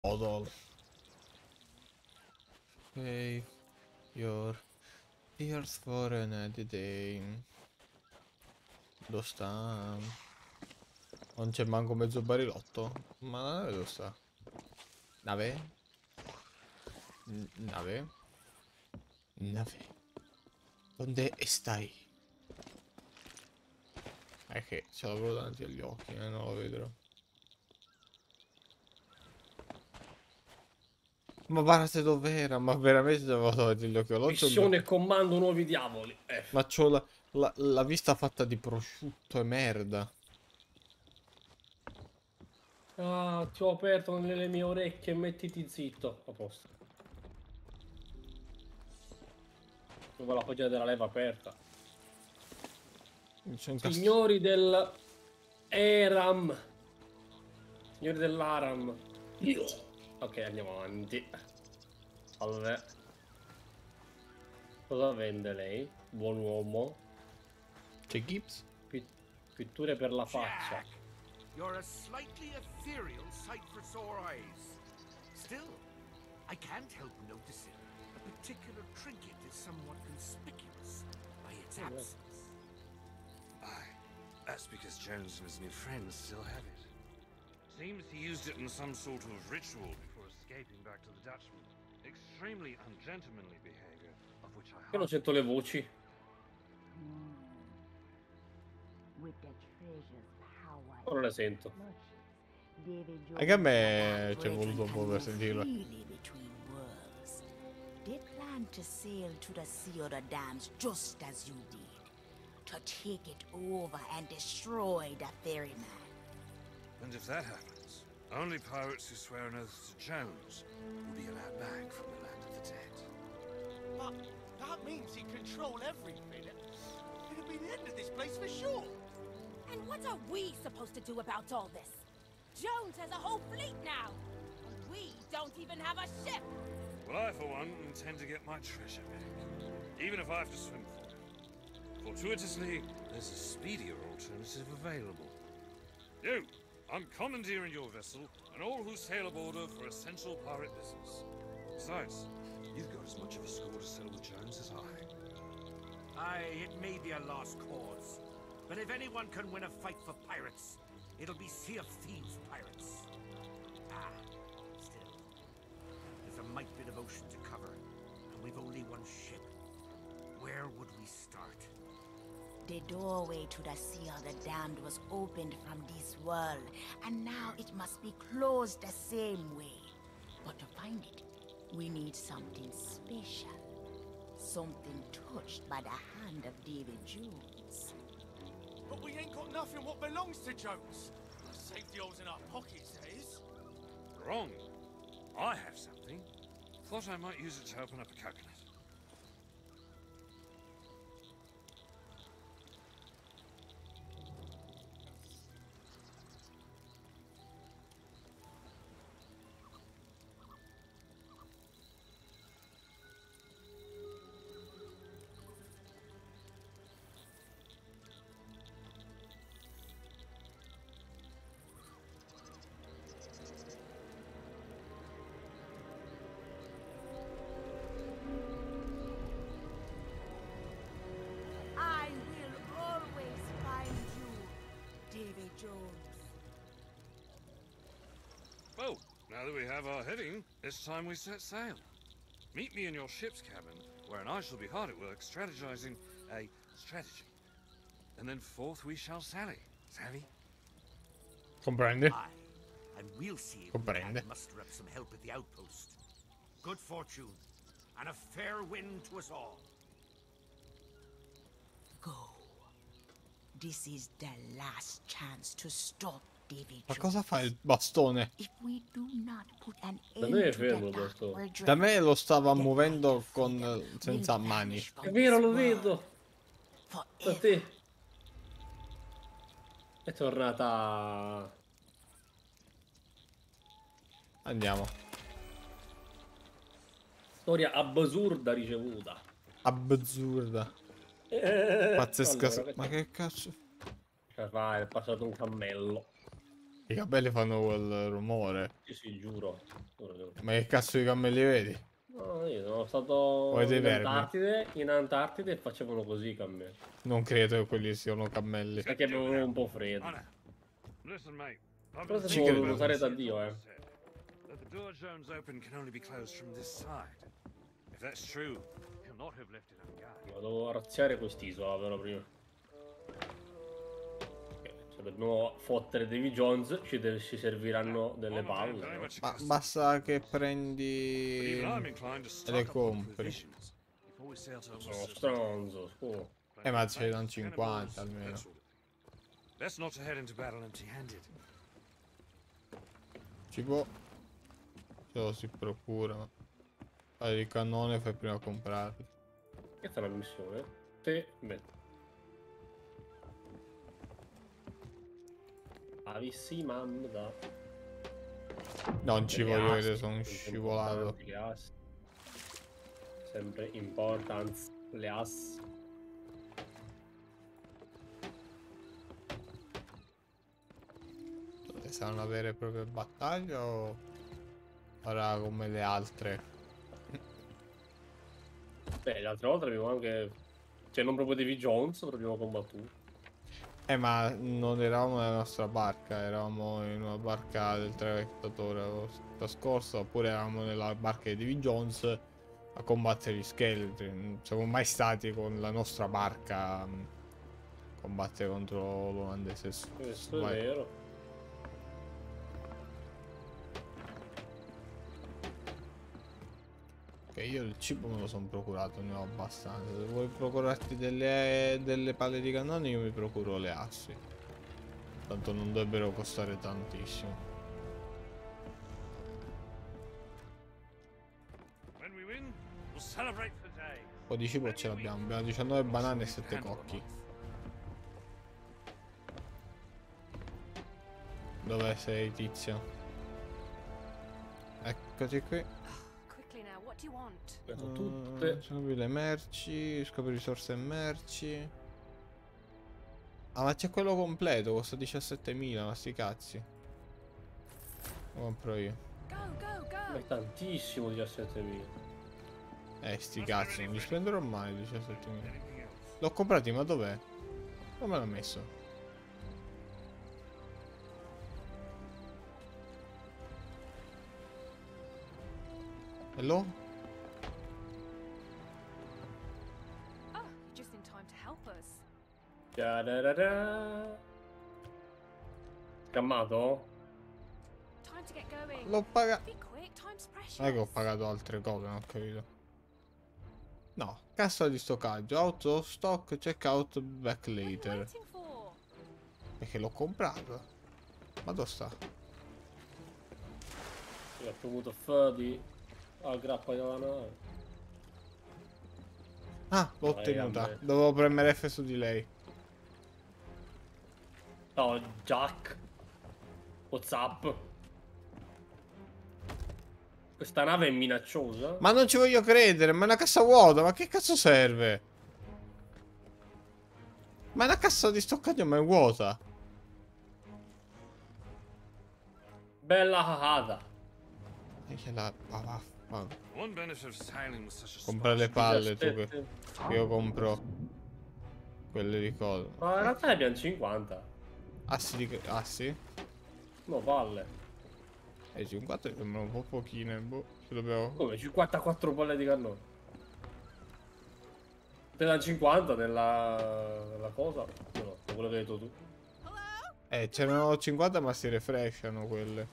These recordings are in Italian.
Odol. Save your tears for another day. Dove sta? Non c'è manco mezzo barilotto. Ma la nave dove sta? Nave? Nave? Nave? Dove stai? È che ce l'avevo davanti agli occhi, non lo vedrò. Ma guardate dov'era, ma veramente avevo davanti agli occhi. Missione comando nuovi diavoli. Ma c'ho la vista fatta di prosciutto e merda. Ah, ti ho aperto nelle mie orecchie, mettiti zitto. A posto. Con la pagina della leva aperta. C'è un Signori del Eram. Signori dell'Aram. Ok, andiamo avanti. Salve. Cosa vende lei? Buon uomo. C'è Gibbs? Pitture per la faccia. You're a slightly ethereal sight for sore eyes. Still, I can't help noticing a particular trinket is somewhat conspicuous by its absence. Aye, that's because Jones and his new friends still have it. Seems he used it in some sort of ritual before escaping back to the Dutchman. Extremely ungentlemanly behavior, of which I Io non sento le voci. Ora le sento. Anche a me c'è voluto un po' per sentirlo. They plan to sail to the Sea of the Dams just as you did. To take it over and destroy the ferryman. And if that happens, only pirates who swear an oath to Jones will be allowed back from the land of the dead. But that means he control everything. It'll be the end of this place for sure. And what are we supposed to do about all this? Jones has a whole fleet now. And we don't even have a ship. Well, I, for one, intend to get my treasure back, even if I have to swim for it. Fortuitously, there's a speedier alternative available. You, I'm commandeering your vessel and all who sail aboard her for essential pirate business. Besides, you've got as much of a score to settle with Jones as I. Aye, it may be a lost cause. But if anyone can win a fight for pirates, it'll be Sea of Thieves pirates. Ah, still. There's a mite bit of ocean to cover, and we've only one ship. Where would we start? The doorway to the Sea of the Damned was opened from this world, and now it must be closed the same way. But to find it, we need something special. Something touched by the hand of David Jones. But we ain't got nothing what belongs to Jones. Our safety holes in our pockets, that is. Wrong. I have something. Thought I might use it to open up a coconut. I will always find you, David Jones. Well, now that we have our heading, it's time we set sail. Meet me in your ship's cabin, wherein I shall be hard at work strategizing a strategy. And then forth we shall sally. Savvy? Comprende? Aye, and we'll see if we Comprende. can muster up some help at the outpost. Good fortune, and a fair wind to us all. Go. This is the last chance to stop David Ma Jones. cosa fa il bastone? If we do not put an Da end me è to fermo the il dark bastone. world Da me lo stava the muovendo White con Freedom senza will mani. vanish from È vero, this lo world vedo. Da forever. te. È tornata. Andiamo. Storia absurda ricevuta. Absurda. Pazzesca. Allora, Ma che cazzo? Cioè, vai, è passato un cammello. I cammelli fanno quel rumore. Sì, sì, giuro. Giuro. Ma che cazzo di cammelli vedi? No, io sono stato dei in vermi? Antartide e facevano così i cammelli. Non credo che quelli siano cammelli. Perché avevano un po' freddo. Honor. Listen, mate. I've Però been se thinking vuoi about usare this da since Dio, almost said that the door zones open can only be closed from this side. If that's true, he'll not have left it unguarded. Devo razziare quest'isola però prima. Se dobbiamo fottere Davy Jones ci serviranno delle palle. No? Ma basta che But prendi even I'm inclined to e stock le up on compri. provisions before we sail to Sono Olympus. stronzo, scusa. Ma ce ne danno 50 almeno. Best not to head into battle empty-handed. Ci può. Se lo si procura. Fai il cannone, fai prima a comprarli. Questa è una missione. Te, beh. Avissi mam da. Non ci delle voglio assi, vedere, sono sempre scivolato. importanti le assi. Sempre importante le assi. Sarà una vera e propria battaglia o sarà come le altre? Beh, l'altra volta abbiamo anche. Cioè, non proprio Davy Jones, però abbiamo combattuto. Ma non eravamo nella nostra barca, eravamo in una barca del traghettatore la volta scorsa, oppure eravamo nella barca di Davy Jones a combattere gli scheletri. Non siamo mai stati con la nostra barca a combattere contro l'olandese. Questo è Vai. vero. Ok, io il cibo me lo sono procurato, ne ho abbastanza. Se vuoi procurarti delle palle di cannone, io mi procuro le assi. Tanto non dovrebbero costare tantissimo. When we win, we'll celebrate for days. Un po' di cibo ce l'abbiamo. Abbiamo 19 banane e 7 cocchi. Dove sei, tizio? Eccoti qui. Quickly now, what do you want? Prendo tutte. Scopri le merci, scopri risorse e merci. Ah, ma c'è quello completo, costa 17.000, ma sti cazzi. Lo compro io. Go, go, Ma go! è tantissimo 17.000. Sti cazzi, non li spenderò mai 17.000. Anything else? L'ho comprati, ma dov'è? Dove me l'ha messo? Hello? Oh, you're just in time to help us. Ciararara. Scammato? Time to get going. L'ho pagato. Be quick, time's precious. Non è che ho pagato altre cose, non ho capito. No, cassa di stoccaggio, auto stock, checkout, back What are you later. waiting for? Perché l'ho comprato. Ma dove sta? Io ho premuto F di aggrappa della nave. Ah, l'ho Vai, ottenuta. gambe. Dovevo premere F su di lei. Ciao Jack. What's up? Questa nave è minacciosa. Ma non ci voglio credere, ma è una cassa vuota, ma che cazzo serve? Ma è una cassa di stoccaggio, ma è vuota. Bella cacata. E che la... ah, vaffanculo. One benefit of sailing with such a Compra le sparse palle tu 17. che io compro quelle di cosa. Ma in realtà ne abbiamo 50. Assi di... assi? No, palle. 50 mi sembrano un po' pochine, boh. Ci dobbiamo... Come? 54 palle di cannone. Te da 50 nella cosa? No, quello che hai detto tu. c'erano 50 ma si refreshano quelle.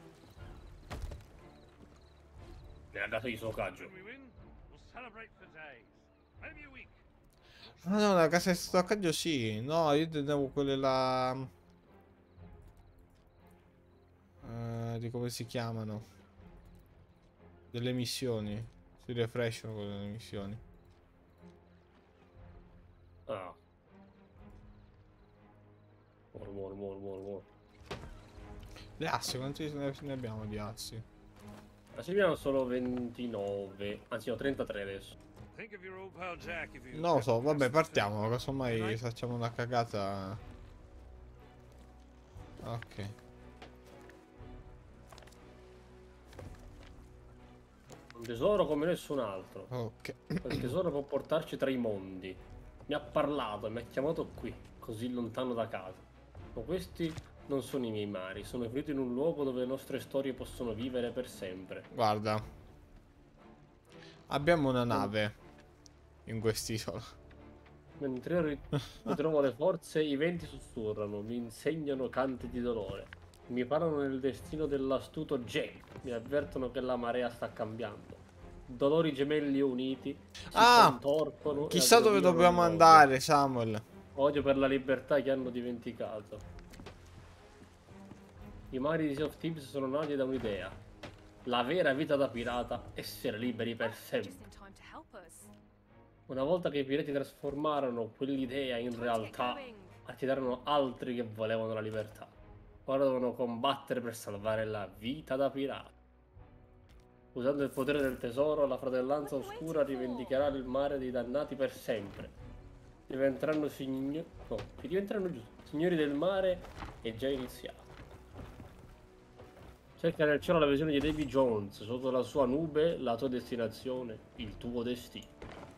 Nella casa di stoccaggio. When we win, we'll celebrate for days. Maybe a week. Ah no, la casa di stoccaggio sì. No, io intendevo quelle là... di come si chiamano? Delle missioni. Si refreshano quelle delle missioni. Ah. Muore. Le assi, quanti ne abbiamo di assi? Ma ci abbiamo solo 29. Anzi, no, 33 adesso. Think of your old pal Jack if you Non lo so, vabbè, Right. partiamo. Casomai facciamo una cagata. Ok. Un tesoro come nessun altro. Ok. Quel tesoro può portarci tra i mondi. Mi ha parlato, mi ha chiamato qui, così lontano da casa. Ma questi non sono i miei mari, sono finito in un luogo dove le nostre storie possono vivere per sempre. Guarda. Abbiamo una nave in quest'isola. Mentre io ritrovo le forze, i venti sussurrano, mi insegnano canti di dolore. Mi parlano del destino dell'astuto Jake. Mi avvertono che la marea sta cambiando. Dolori gemelli uniti si contorcono e Chissà dove aggrediscono dobbiamo l'odio. andare, Samuel. Odio per la libertà che hanno dimenticato. I mari di Sea of Thieves sono nati da un'idea. La vera vita da pirata, essere liberi per sempre. Just in time to help us. Una volta che i pirati trasformarono quell'idea in realtà, attirarono altri che volevano la libertà. Ora devono combattere per salvare la vita da pirata. Usando il potere del tesoro, la fratellanza oscura rivendicherà il mare dei dannati per sempre. Diventeranno signori del mare è già iniziato. Cerca nel cielo la visione di Davy Jones, sotto la sua nube, la tua destinazione, il tuo destino.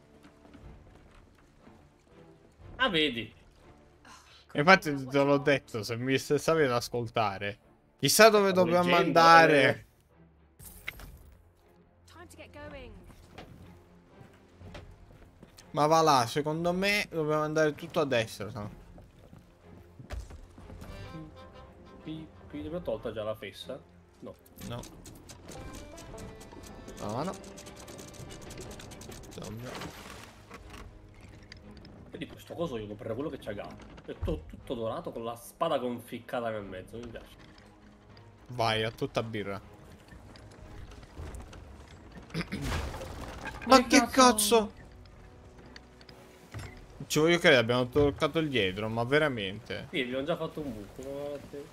Ah, vedi? Infatti te l'ho detto, se mi stavi ad ascoltare. Chissà dove dobbiamo leggendo, andare. Time to get going. Ma va là, secondo me dobbiamo andare tutto a destra. No? Abbiamo tolta già la fessa? No. No. No, no. Zombie. Vedi questo coso io comprerò quello che c'ha gatto. È tutto dorato con la spada conficcata nel mezzo, mi piace. Vai, a tutta birra. Ma che cazzo? Ci voglio credere, abbiamo toccato il dietro, ma veramente. Sì, abbiamo già fatto un buco. Guardate.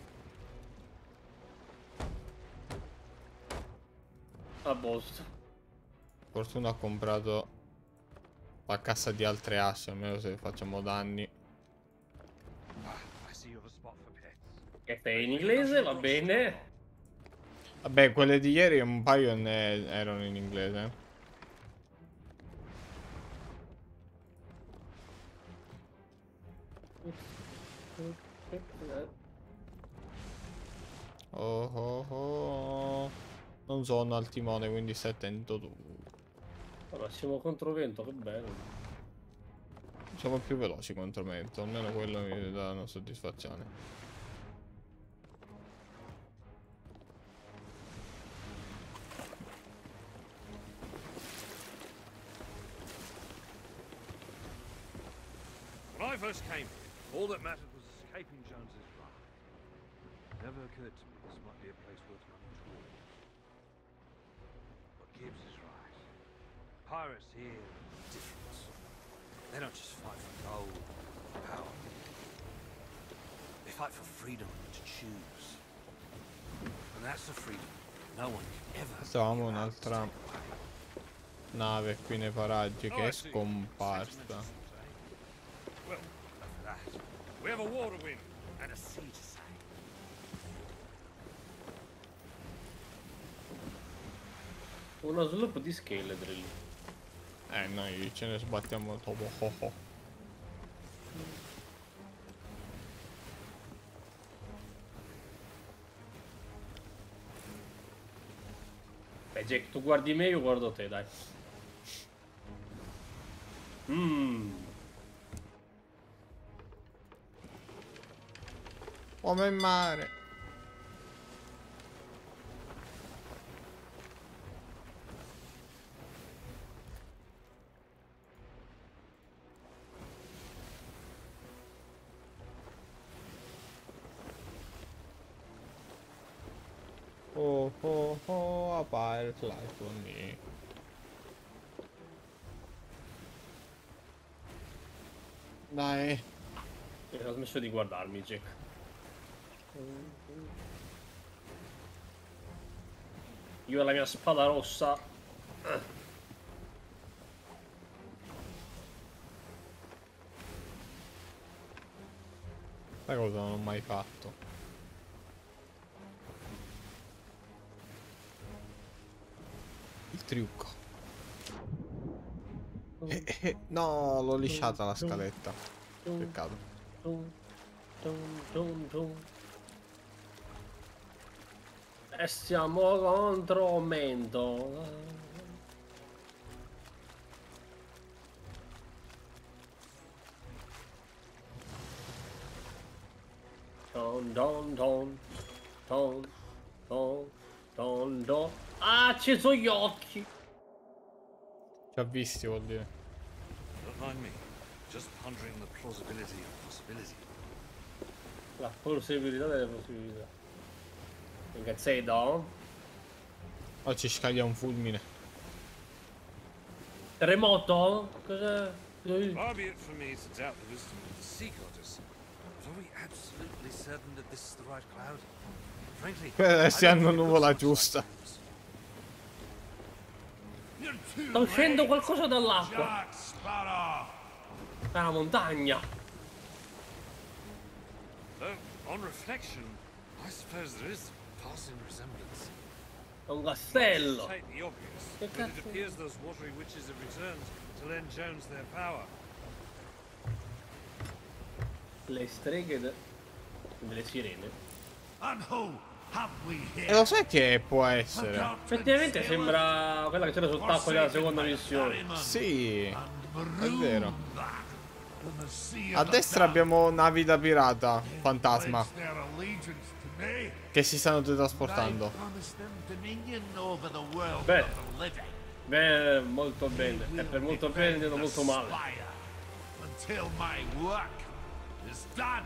A posto. Fortuna ho comprato la cassa di altre asce, almeno se facciamo danni. I see you have a spot for pets. Che sei in inglese, va bene. Vabbè, quelle di ieri un paio ne erano in inglese. Oh oh oh. Non sono al timone, quindi stai attento tu. Allora, siamo controvento, che bello. Siamo più veloci contro mento, almeno quello mi dà una soddisfazione. When I first came here, all that mattered was escaping Jones's raft. It never occurred to me this might be a place worth running towards. But Gibbs is right. Pirates here are different. They don't just fight for gold or power. They fight for freedom to choose. And that's the freedom no one can ever. Stavamo un'altra nave qui nei paraggi che è scomparsa. Well, after that, we have a war to win and a sea to sail. Uno sloop di scheletri. Noi ce ne sbattiamo dopo. Oh, oh. Beh, Jack, tu guardi me, io guardo te, dai. Uomo in mare. Oh oh oh, a pirate life for me. Dai. Ho smesso di guardarmi, Jack. Io e la mia spada rossa. Sai cosa non ho mai fatto? Il trucco. No, l'ho lisciata la scaletta. Peccato. E siamo contro Mento. Don don don don don don don. Ha acceso gli occhi. Ci ha visti, vuol dire. Don't mind me. Just pondering the plausibility of possibility. La possibilità delle possibilità. Che sei do? Oh, ci scaglia un fulmine. Terremoto? Cos'è? Far be it from me to doubt the wisdom of the sea goddess. But are we absolutely certain that this is the right cloud? Frankly, Si hanno nuvola giusta. Sta uscendo qualcosa dall'acqua. Dalla montagna. though, on reflection, I suppose there is passing resemblance. È un castello. State the obvious, Che but it cazzo? appears those watery witches have returned to lend Jones their power. Le streghe delle sirene. And who have we E here? lo sai che può essere? Effettivamente sembra quella che c'era sott'acqua della seconda missione. Sì, è vero. A destra abbiamo navi da pirata, fantasma, che si stanno teletrasportando. Beh, molto bene. E per molto bene intendo molto male. Until my work is done.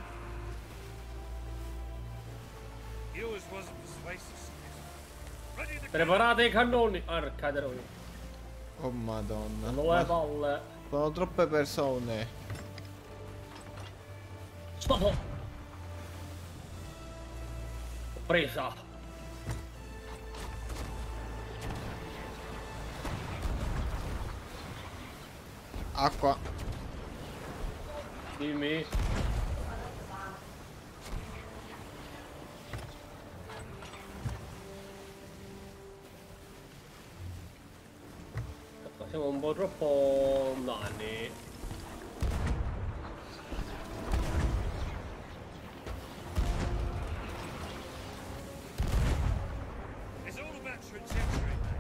He always was a persuasive spirit. Ready to Preparate i cannoni. Arcaderoni. Oh madonna. Non le Ma palle. sono troppe persone. Stop. Presa. Acqua. Dimmi. Siamo un po' troppo danni. It's all about trajectory, mate.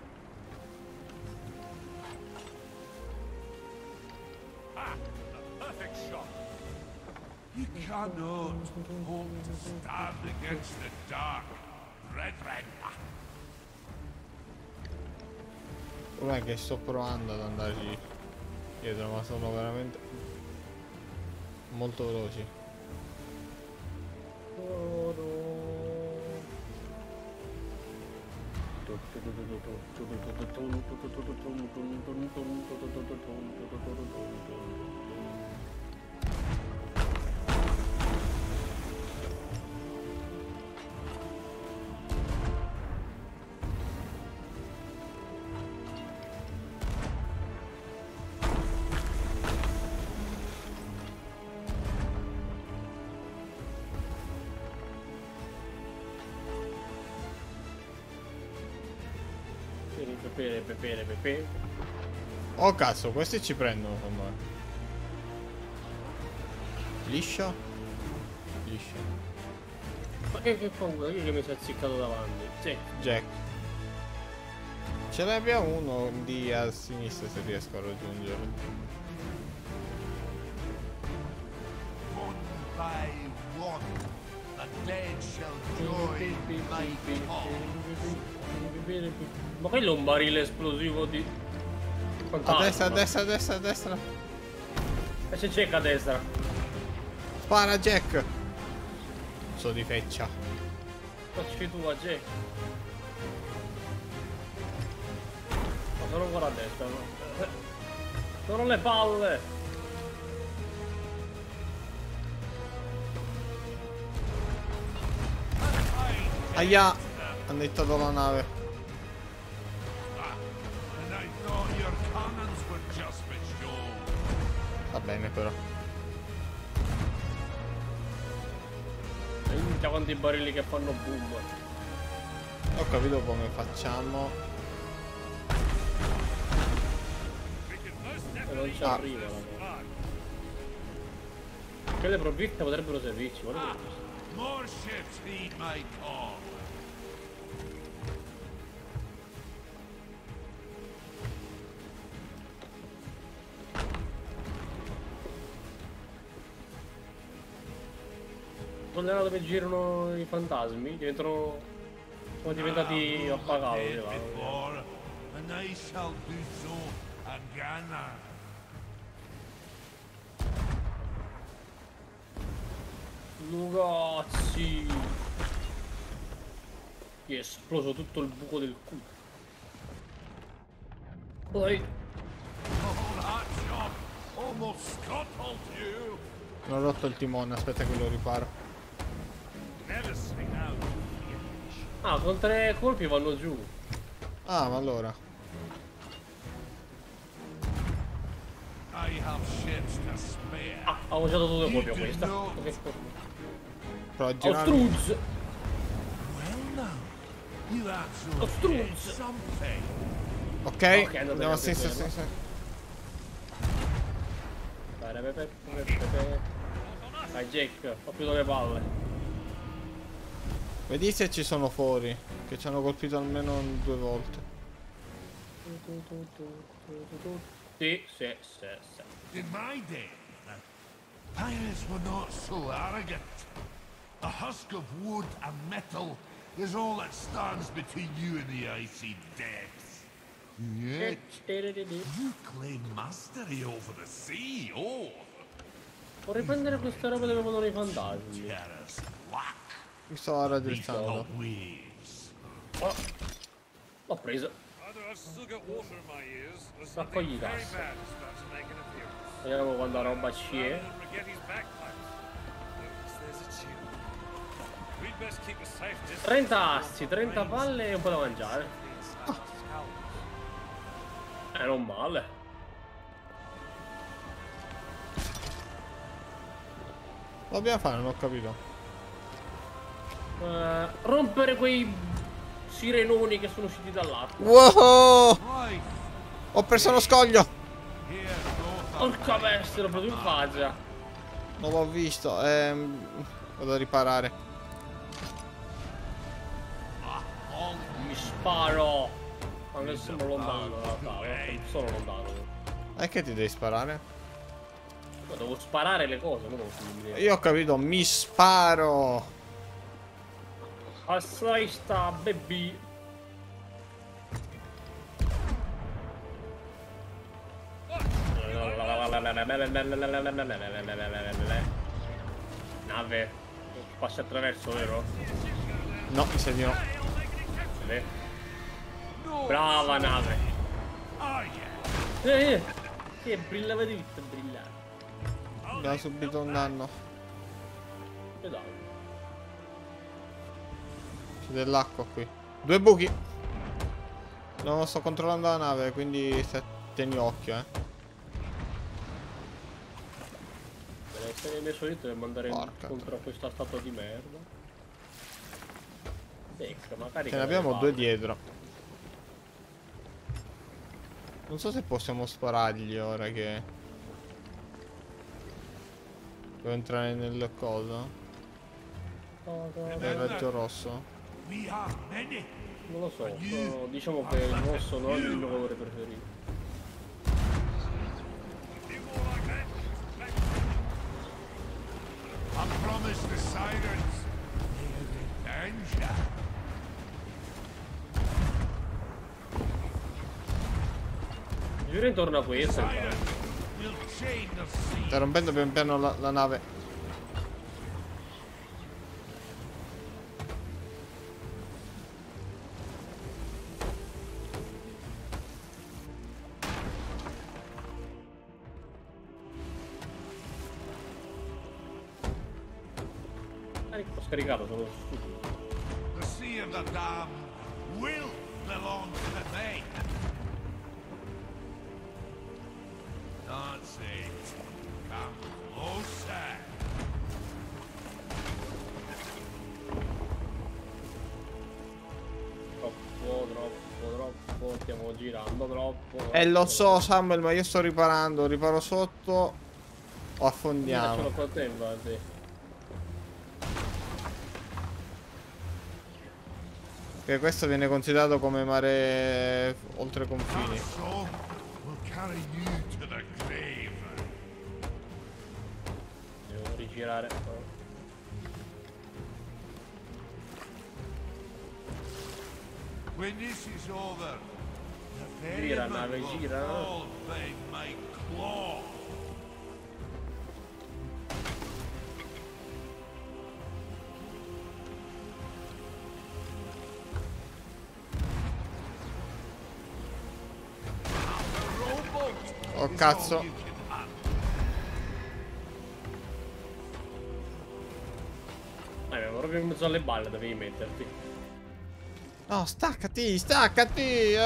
Ah, a perfect shot. You cannot hope to stand against the dark, brethren. Non è che sto provando ad andarci dietro, ma sono veramente molto veloci. Pepe. Oh cazzo, questi ci prendono con me. Liscio? Liscio. Ma che paura, io che mi sono azziccato davanti. Sì. Jack. Ce ne abbiamo uno di a sinistra se riesco a raggiungerlo. One by one, the dead shall join my cause. Ma quello è un barile esplosivo di... A destra, a destra, a destra, a destra. E c'è Jack a destra. Spara Jack. So di feccia. Facci tu a Jack. Ma sono ancora a destra, no? Sono le palle. Aia! Hanno dettato la nave. And I thought your cannons were just for show. Va bene però. Minchia quanti barili che fanno boom. Ho capito come facciamo. Se non ci arriva la cosa. Quelle provviste potrebbero servirci, guarda questo. More ships heed my call. Non è là dove girano i fantasmi, diventano... sono diventati appagati. Before, and I shall do so again. Ragazzi! Gli è esploso tutto il buco del culo. Poi... Oh, that job almost scuttled you. Non ho rotto il timone, aspetta che lo riparo. Never swing out. Ah, con 3 colpi vanno giù. Ah, ma allora. I have ships to spare. Ah, ho usato 2 colpi a questa. Ok. Provo a girare. Ostruz! Well now, you actually Ostruz! did something. Ok, Ok, andiamo a sinistra, andate sinistra. Vai Jake, ho più delle palle. Vedi se ci sono fuori, che ci hanno colpito almeno 2 volte. Sì. In my day, pirates were not so arrogant. A husk of wood and metal is all that stands between you and the icy depths. Yet, you claim mastery over the sea, oh! Vorrei prendere questa roba dove vanno i fantasmi. Terrace black, Mi sto beat raddrizzando. the waves. Oh, l'ho preso. Either I've still got water in my ears, or Raccogli something very gas. bad is about to make an appearance. Vediamo quando la roba ci Rather è. than Rigetti's bagpipes. Notice there's a tune. We'd best keep a safe distance. 30 assi, 30 palle e un po' da mangiare. Non male. Lo dobbiamo fare, non ho capito. Rompere quei sirenoni che sono usciti dall'acqua. Wow! Right, Ho perso lo scoglio! here goes Porca bestia, l'ho preso in faccia. Non l'ho visto. Vado a riparare. all Mi sparo. Anche se sembro lontano, in realtà. Non sono lontano. E che ti devi sparare? Ma devo sparare le cose, non devo finire. Io ho capito, mi sparo! Assai sta, baby. Nave. Passi attraverso, vero? No, mi sa di no. Vede? Brava nave. are you? Che brillava di vita, brillava. Abbiamo subito un danno. E dai. C'è dell'acqua qui. 2 buchi! Non sto controllando la nave, quindi tieni occhio, Se mi solito devo mandare Porca contro questa statua di merda. Ecco, magari. Ce ne abbiamo 2 dietro. Non so se possiamo sparargli ora che... Devo entrare nel coso. Nel raggio rosso. We are many. Non lo so, però diciamo che il rosso non è il mio colore preferito. I promise the sirens danger. Giuro intorno a questo. Sirens will chain the sea. Sta rompendo pian piano la nave. Ho scaricato, sono stupido. The sea of the damned will belong to me. That's it. Come closer. Troppo. stiamo girando troppo. Lo so, Samuel, ma io sto riparando. Riparo sotto o affondiamo. Ce l'ho con te, infatti. Che questo viene considerato come mare oltre confini. So, we'll carry you to the grave. Devo rigirare. When this is over, the Gira, ferryman nave, will gira. fall by my claw. The rowboat Oh is cazzo. all you can have. Proprio in mezzo alle balle dovevi metterti. No, staccati, staccati.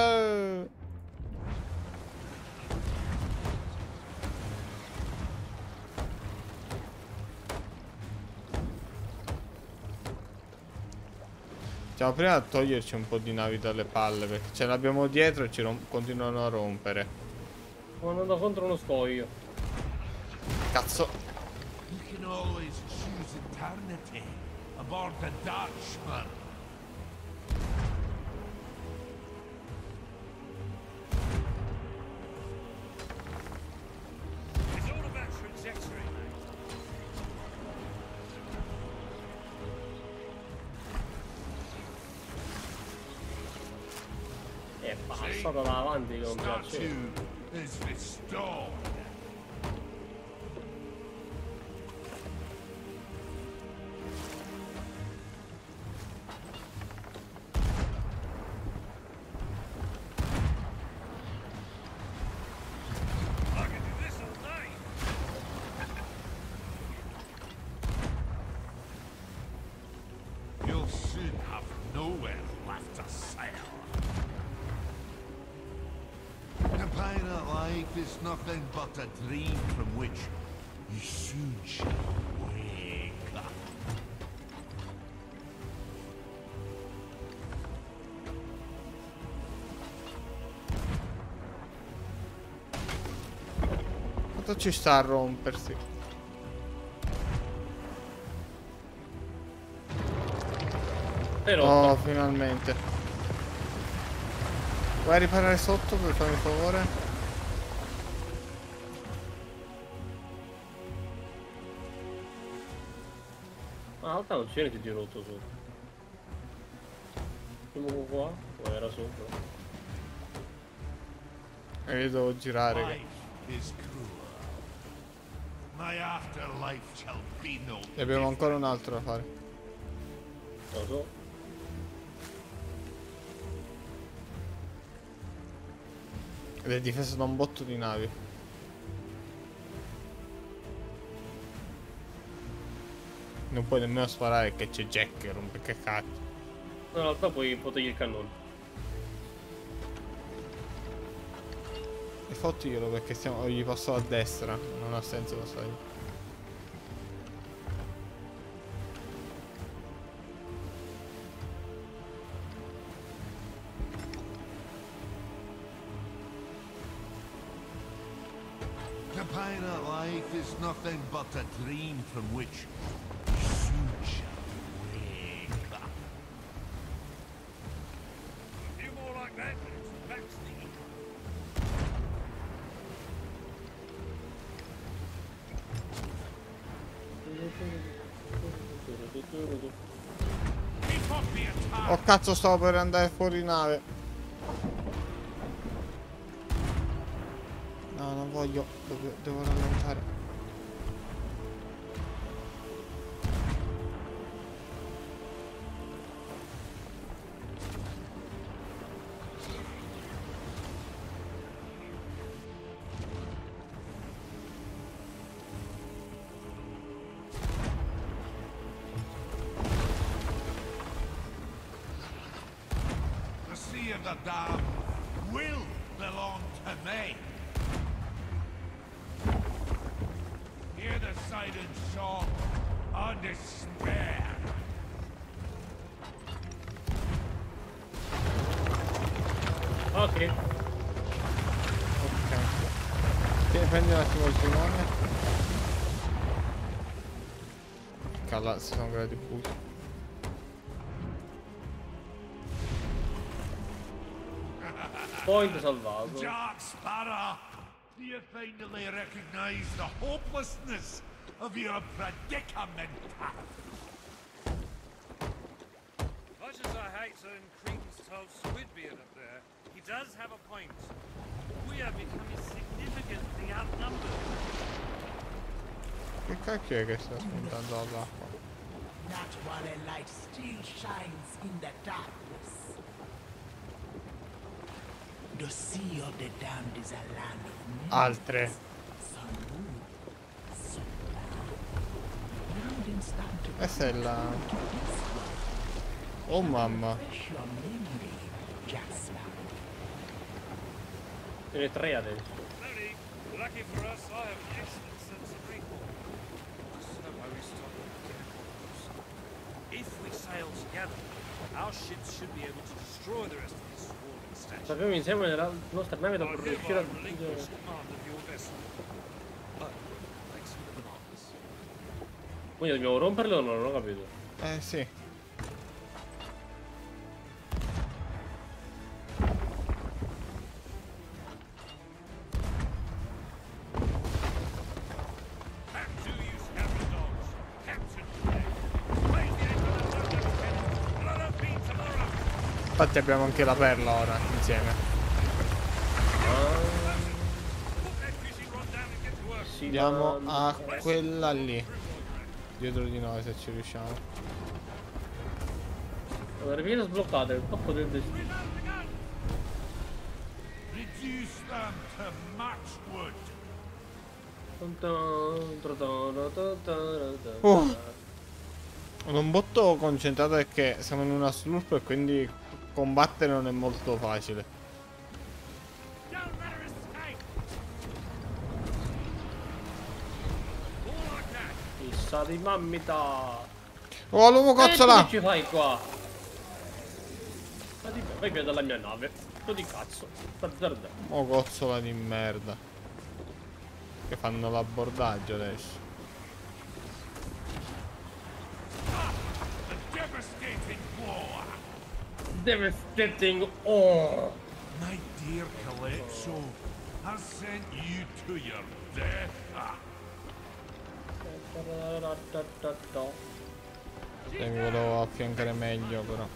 Stiamo prima a toglierci un po' di navi dalle palle perché ce l'abbiamo dietro e ci continuano a rompere. Sto andando contro uno scoglio. Cazzo. You can always choose eternity aboard the Dutchman. It's all about trajectory, mate. Passata davanti che non piace. Statue is restored. I can do this all day. You'll soon have nowhere left to sail. The pirate life is nothing but a dream from which you soon shall wake up. Quanto ci sta a rompersi? Però Oh, finalmente. Vuoi riparare sotto per farmi un favore? ma in realtà non c'è niente di rotto sotto. Andiamo qua, o era sopra. E io devo girare. Life is cruel. My afterlife shall be no E abbiamo ancora un altro da fare. Lo so. Ed è difeso da un botto di navi. Non puoi nemmeno sparare che c'è Jack che rompe che cazzo. In realtà puoi potergli il cannone. E fottiglielo perché gli passo a destra. Non ha senso passare. The pirate life is nothing but a dream from which you soon shall wake up. A few more like that, and it's back to the Keep up the attack. Oh cazzo, stavo per andare fuori nave. No, non voglio. Devo rallentare. The Sea of the Damned will belong to me. Hear the siren song of despair. Ok. Ok. Tieni, prendi un attimo il timone. Calla, si sono creati buchi. Point salvato. Jack Sparrow, do you finally recognize the hopelessness of your predicament? Much as I hate to Cretan's told Squidbeard up there, he does have a point. We are becoming significantly outnumbered. Che cacchio è che sta spuntando dall'acqua? Not while a light still shines in the darkness. The sea of the damned is a land of millions. Altre. Some move, some fly. Mountains stand to Questa è la... this world. Oh mamma. Refresh your memory, Jack Sparrow. Ce ne 3 adesso. Only, lucky for us, I have an excellent sense of recall. Must have my restock of chemicals. If we sail together, our ships should be able to destroy the rest of this swarming statue. Sappiamo insieme nella nostra nave da I riuscire a... hereby relinquish command of your vessel. Oh, thanks for the bananas. Quindi dobbiamo romperle o no? Non ho capito. Sì. Back to you, scavenger dogs. Captain today. Raise the anchor and load every cannon. Blood up beam tomorrow. Infatti abbiamo anche la perla ora insieme. Put that fishing rod down and get to work. Sì, Andiamo ma... a quella lì. Dietro di noi se ci riusciamo. Allora, viene sbloccata il tocco del destino. Reload the gun. Reduce them to matchwood. Sono un botto concentrato perché siamo in una slurp e quindi combattere non è molto facile. Don't let her escape. More like that. Chissà di mammita. Oh, l'uomo cozzola! Che ci fai qua? Ma di me, vai via dalla mia nave. Tu di cazzo. Azzarda. Oh, cozzola di merda. Che fanno l'abbordaggio adesso. The devastating blow. Devastating. Oh. My dear Calypso has sent you to your death. Mi volevo affiancare meglio però.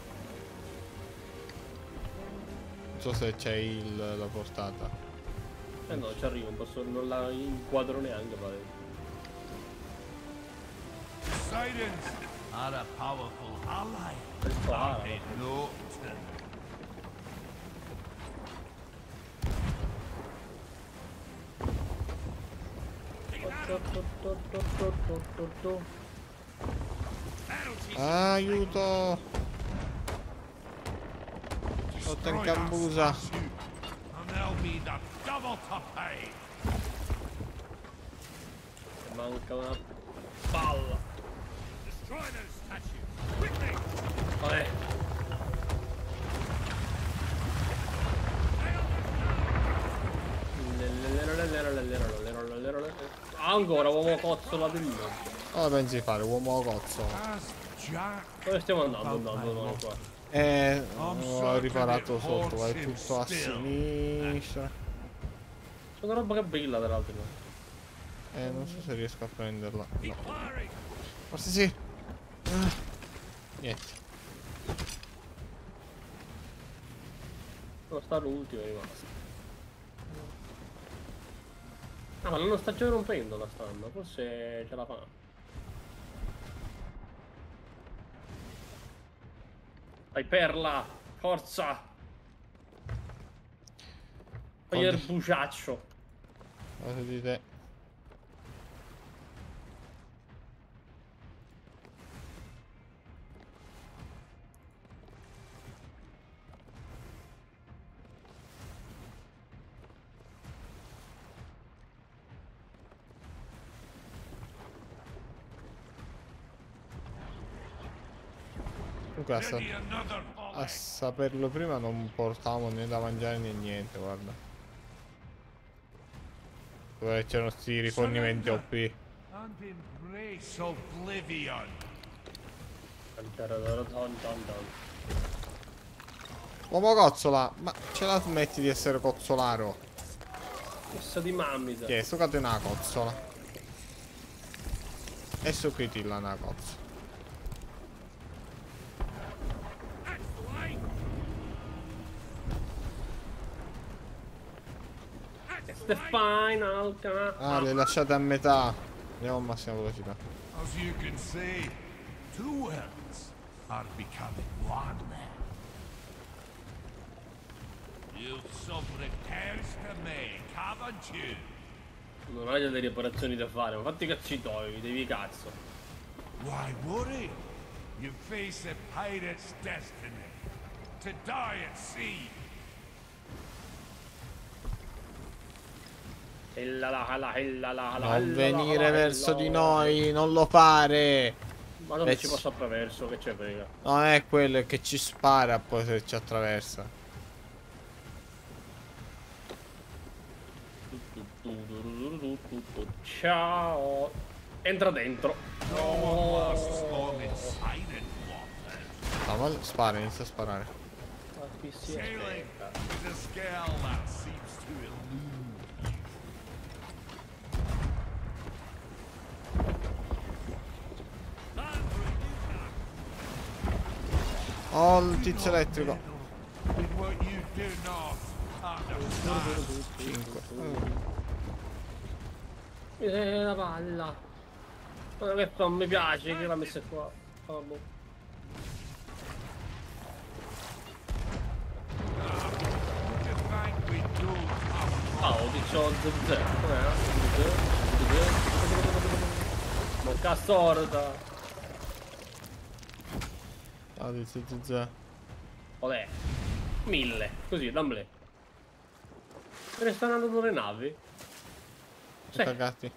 Non so se c'è la portata. Eh no, ci arrivo, non la inquadro neanche, pare. Sirens are a powerful ally. Per fare. Take note. Aiuto! Sotto in Destroy that cambusa. statue, and there'll be the double to pay. Manca una palla. Destroy those statues. Quickly. Vabbè. Ancora uomo cozzola del mondo. Cosa pensi di fare, uomo cozzo? As Jack Dove stiamo andando noi qua? Ho riparato sotto, vai tutto a sinistra. C'è una roba che brilla tra l'altro. Non so se riesco a prenderla. Keep No. firing. Forse sì. Niente. Sono stato l'ultimo rimasto. Ah, ma non sta già rompendo la stanza, forse ce la fa. Vai perla! Forza! Fai il buciaccio! Cosa di te? Comunque ready another fall. A saperlo prima non portavamo né da mangiare né niente, guarda. Dove c'erano sti rifornimenti OP. And embrace oblivion. Uomo cozzola, ma ce la smetti di essere cozzolaro? Questa di mammita. Che è sto cazzo è una cozzola. E su qui ti la una cozzola. It's the final count. Ah, le lasciate a metà. Andiamo a massima velocità. As you can see, two worlds are becoming one. You've some repairs to make, haven't you? Non hai delle riparazioni da fare, ma fatti i cazzi tuoi, devi cazzo. Why worry? You face a pirate's destiny, to die at sea. Non venire verso di noi, non lo fare. Ma non ci posso attraverso, che c'è frega. Non è quello che ci spara poi se ci attraversa. Ciao. Entra dentro. Ah, ma spara, inizia a sparare. Ma qui si Sailing aspetta. is a skill that seems to elude. Oh, il tizio elettrico. In what you do not understand. 5. La palla. Ma che non mi piace che l'ha messa qua. Vabbè. You think we don't have Ah, ho detto ZZ. Bocca sorda. Ah, tizio ZZ. Olè. 1000. Così, dammele. Se ne stanno andando le navi. Sì. Cagati.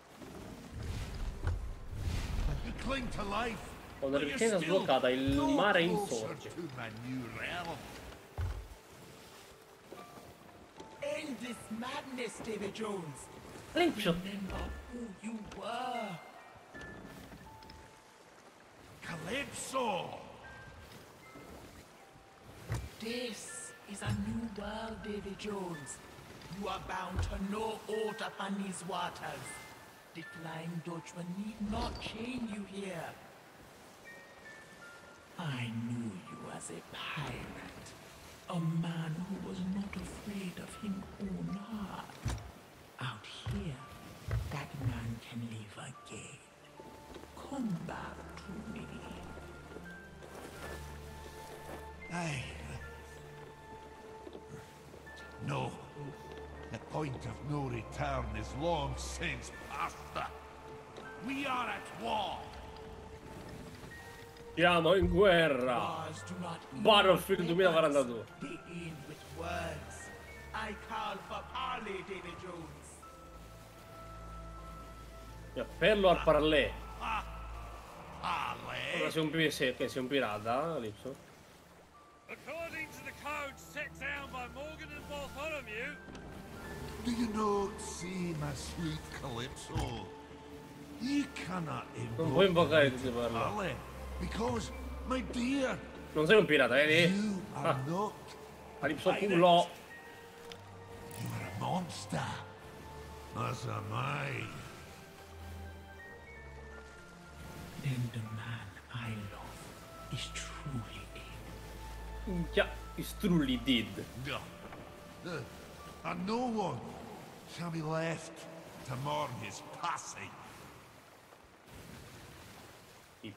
You cling to life. Con una but you're ricerca still sbloccata, il no mare closer insorge. to my new realm. End this madness, David Jones. Limpio. Remember who you were. Calypso! This is a new world, Davy Jones. You are bound to no aught upon these waters. The Flying Dutchman need not chain you here. I knew you as a pirate. A man who was not afraid of his own heart. Out here, that man can live again. Come back to me. Aye. No. The point of no return is long since past. We are at war. Siamo in guerra. Wars do not end Battlefield with 2042. weapons, they end with words. I call for parley, Davy Jones. Mi appello al parlè. Ale. Ma sei un pirata, Lipso? According to the code set down by Morgan and Bartholomew, Do you not see, my sweet Calypso? You cannot Non puoi invoke invocare tutti parla. Ale, because, my dear, Non sei un pirata, vedi? you are Ah, not. Calypso culo. You are a monster. As am I. Then the man I love is truly dead. Minchia, is truly did. No. And no one shall be left to mourn his passing. Do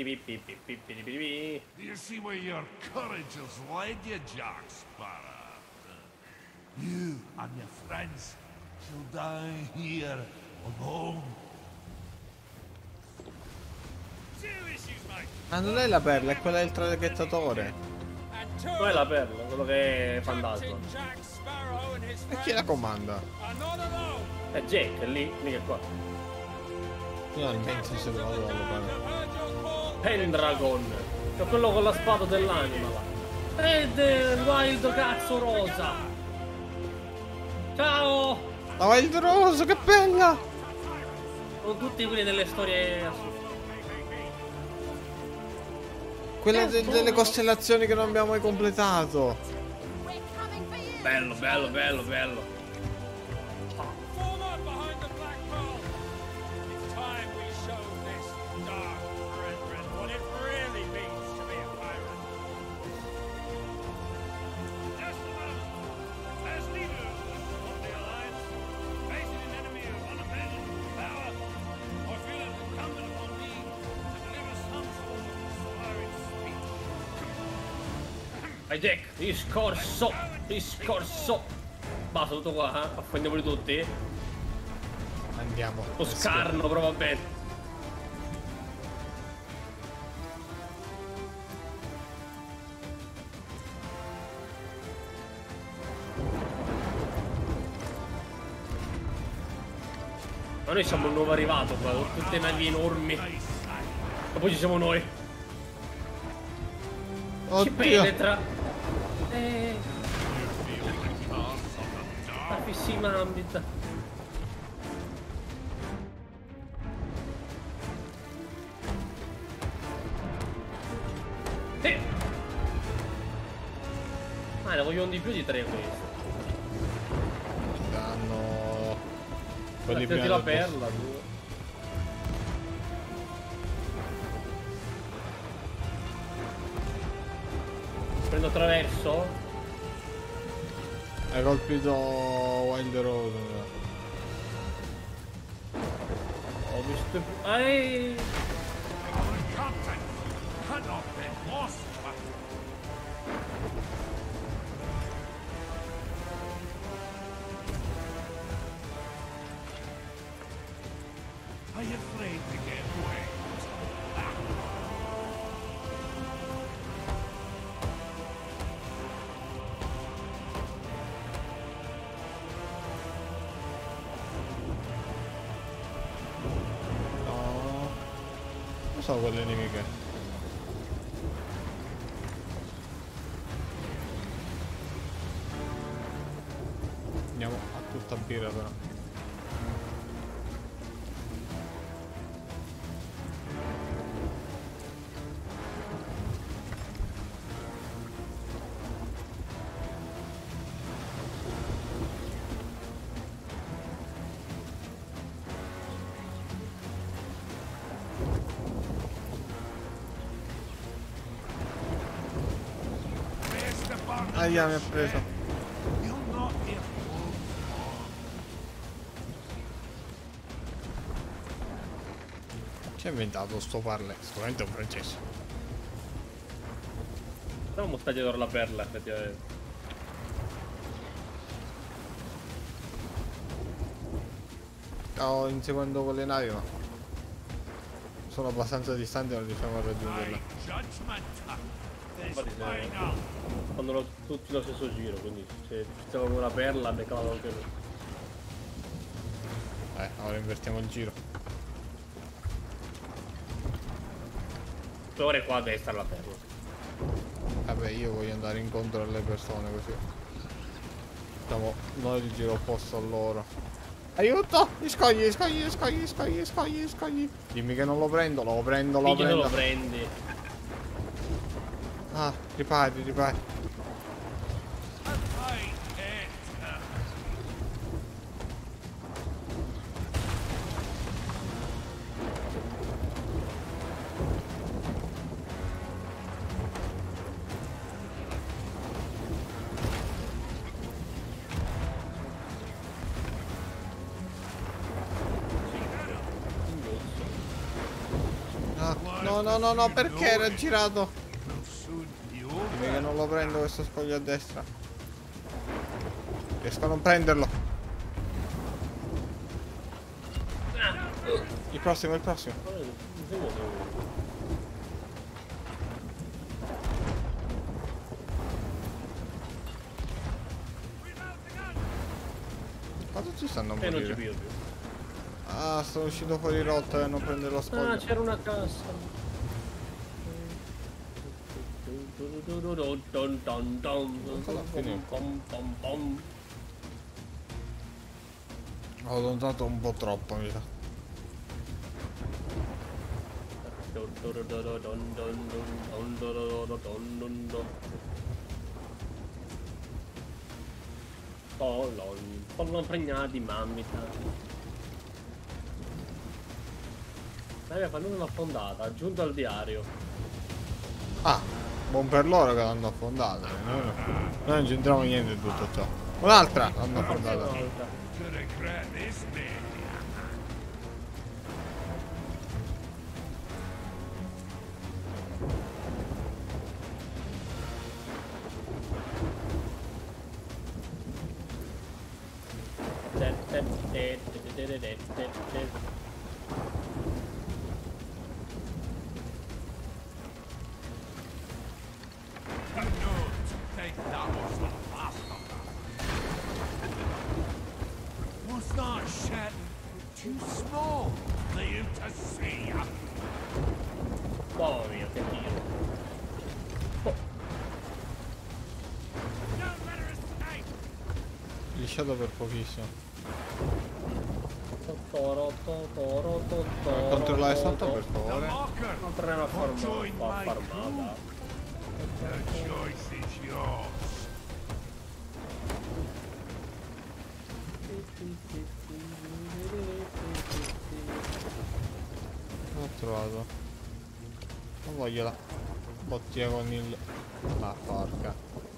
you see where your courage has led you, Jack Sparrow? You and your friends shall die here alone. two issues, mate. Ah, non è la perla, è quella del traghettatore. And two, Qual è la perla? Quello che è fantasma. Captain Jack Sparrow and his E chi la friends comanda? are not alone. È Jake, è lì, mica è qua. Io non penso sia trovato dallo I've padre. heard your call. Pendragon. Cioè quello con la spada dell'anima là. Ed Wild cazzo rosa. Ciao. La Wild Rose, che bella! Sono tutti quelli delle storie assurde. Quella delle costellazioni che non abbiamo mai completato. Bello, bello, bello, bello. Form up behind the Black Pearl. It's time we show this dark brethren what it really means to be a pirate. Just a moment. As leaders of the Alliance, facing an enemy of unimaginable power, I feel it incumbent upon me to deliver some sort of inspiring speech. Vai Jack, discorso, discorso. Basta tutto qua, affrontiamoli tutti. Andiamo. Lo scarno probabilmente. Ma noi siamo il nuovo arrivato qua, con tutte navi enormi. E poi ci siamo noi. Ci Oddio. penetra. La fissima ambita. Ah, ne vogliono di più di 3 questi. Danno quelli Attenti prima la del boss. perla, tu. Prendo attraverso. Hai colpito Wild Rose. Ho visto. Ehi! Our captain cannot be lost. Are you afraid to get away? No. Non so quelle nemiche. Andiamo a tutta birra però. Mr. Barnaby, Aia, mi ha preso. you'll not hear Chi ha inventato sto parle? Sicuramente un francese. Stiamo sta dietro la perla, effettivamente. Stavo inseguendo con le navi, ma sono abbastanza distanti e non riusciamo a raggiungerla. judgment. This Infatti, final. fanno tutti lo stesso giro, quindi se stiamo con una perla, beccavamo anche lui. Ora invertiamo il giro. Ora è qua a destra la perla. Vabbè, io voglio andare incontro alle persone così. Facciamo noi il giro opposto a loro. Aiuto! Gli scogli, gli scogli, gli scogli, gli scogli, gli scogli, gli scogli. Dimmi che non lo prendo, lo prendo, lo Minchia se prendo. lo prendi. Ah, ripari, ripari. Right, it. Ah, no, no, no, no, perché era girato? Will soon be over. Dimmi che non lo prendo questo scoglio a destra. Riesco a non prenderlo. Il prossimo, il prossimo. Quanto ci stanno a E non ci morire? più più. Ah, sto uscendo fuori rotta e non prendere lo Ah, scoglio. c'era una cassa. Ho lontanato un po' troppo, mi sa. Pollo pregnati, mammita. Fanno una fondata, aggiunto al diario. Ah, buon per loro che l'hanno affondata. Noi non c'entriamo niente in tutto ciò. Un'altra l'hanno affondata. To regret this, man. I know to think that was the last of them. Was that shit too small for you to see? Oh mio, che tiro. Don't let her escape! Lisciato per pochissimo. Controllare sotto per The favore. locker. Non tornerà a farmata. The choice is yours. L'ho trovato. Non voglio la bottiglia con il... Ah, porca.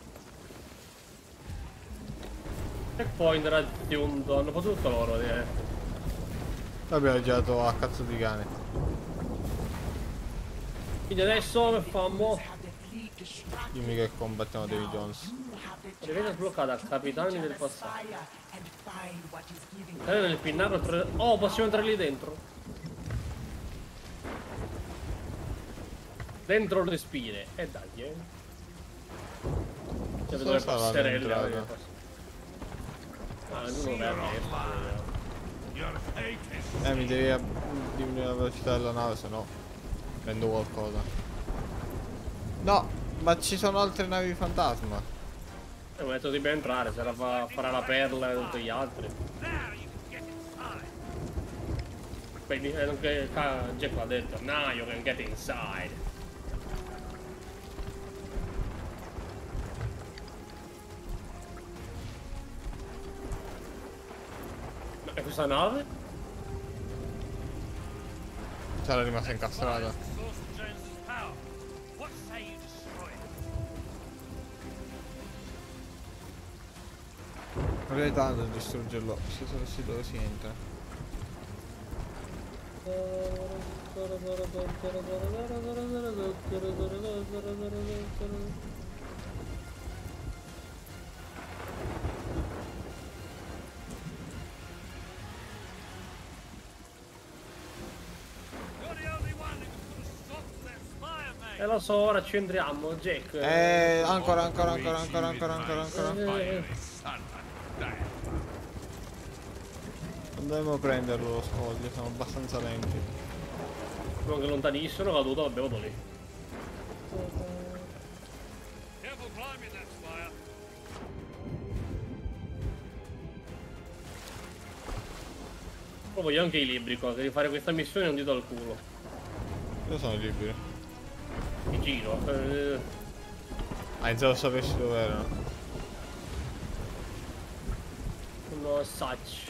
Checkpoint raggiunto, hanno fatto tutto loro, L'abbiamo girato a cazzo di cane. Quindi adesso come fammo? Dimmi che combattiamo Davy Jones. Rivede sbloccata capitani del passato. Entrare nel pinnarro oh, possiamo entrare lì dentro. Dentro le spine. E dai, Cioè, vedo le passerelle. Ah, uno verde. Your fate is Mi devi diminuire la velocità della nave, se no prendo qualcosa. No, ma ci sono altre navi fantasma. Mi ha detto dobbiamo entrare, se la farà la perla e tutti gli altri. There, you can get inside. Quindi Jack ha detto, now you can get inside. Ma è questa nave? C'era rimasta incastrata. The source of Jones's power. What say you destroy it? In realtà devo distruggerlo. Si dove si entra. You're the only one who can put a stop to that spire, mate. E lo so, ora ci entriamo, Jack. Ancora. Non dobbiamo prenderlo lo scoglio, siamo abbastanza lenti. Quello che lontanissimo, caduto, l'abbiamo dato lì. Careful climbing that spire. Poi voglio anche i libri qua, che di fare questa missione è un dito al culo. Io sono liberi. Mi giro. Ah, iniziato a sapessi dove erano. Uno such.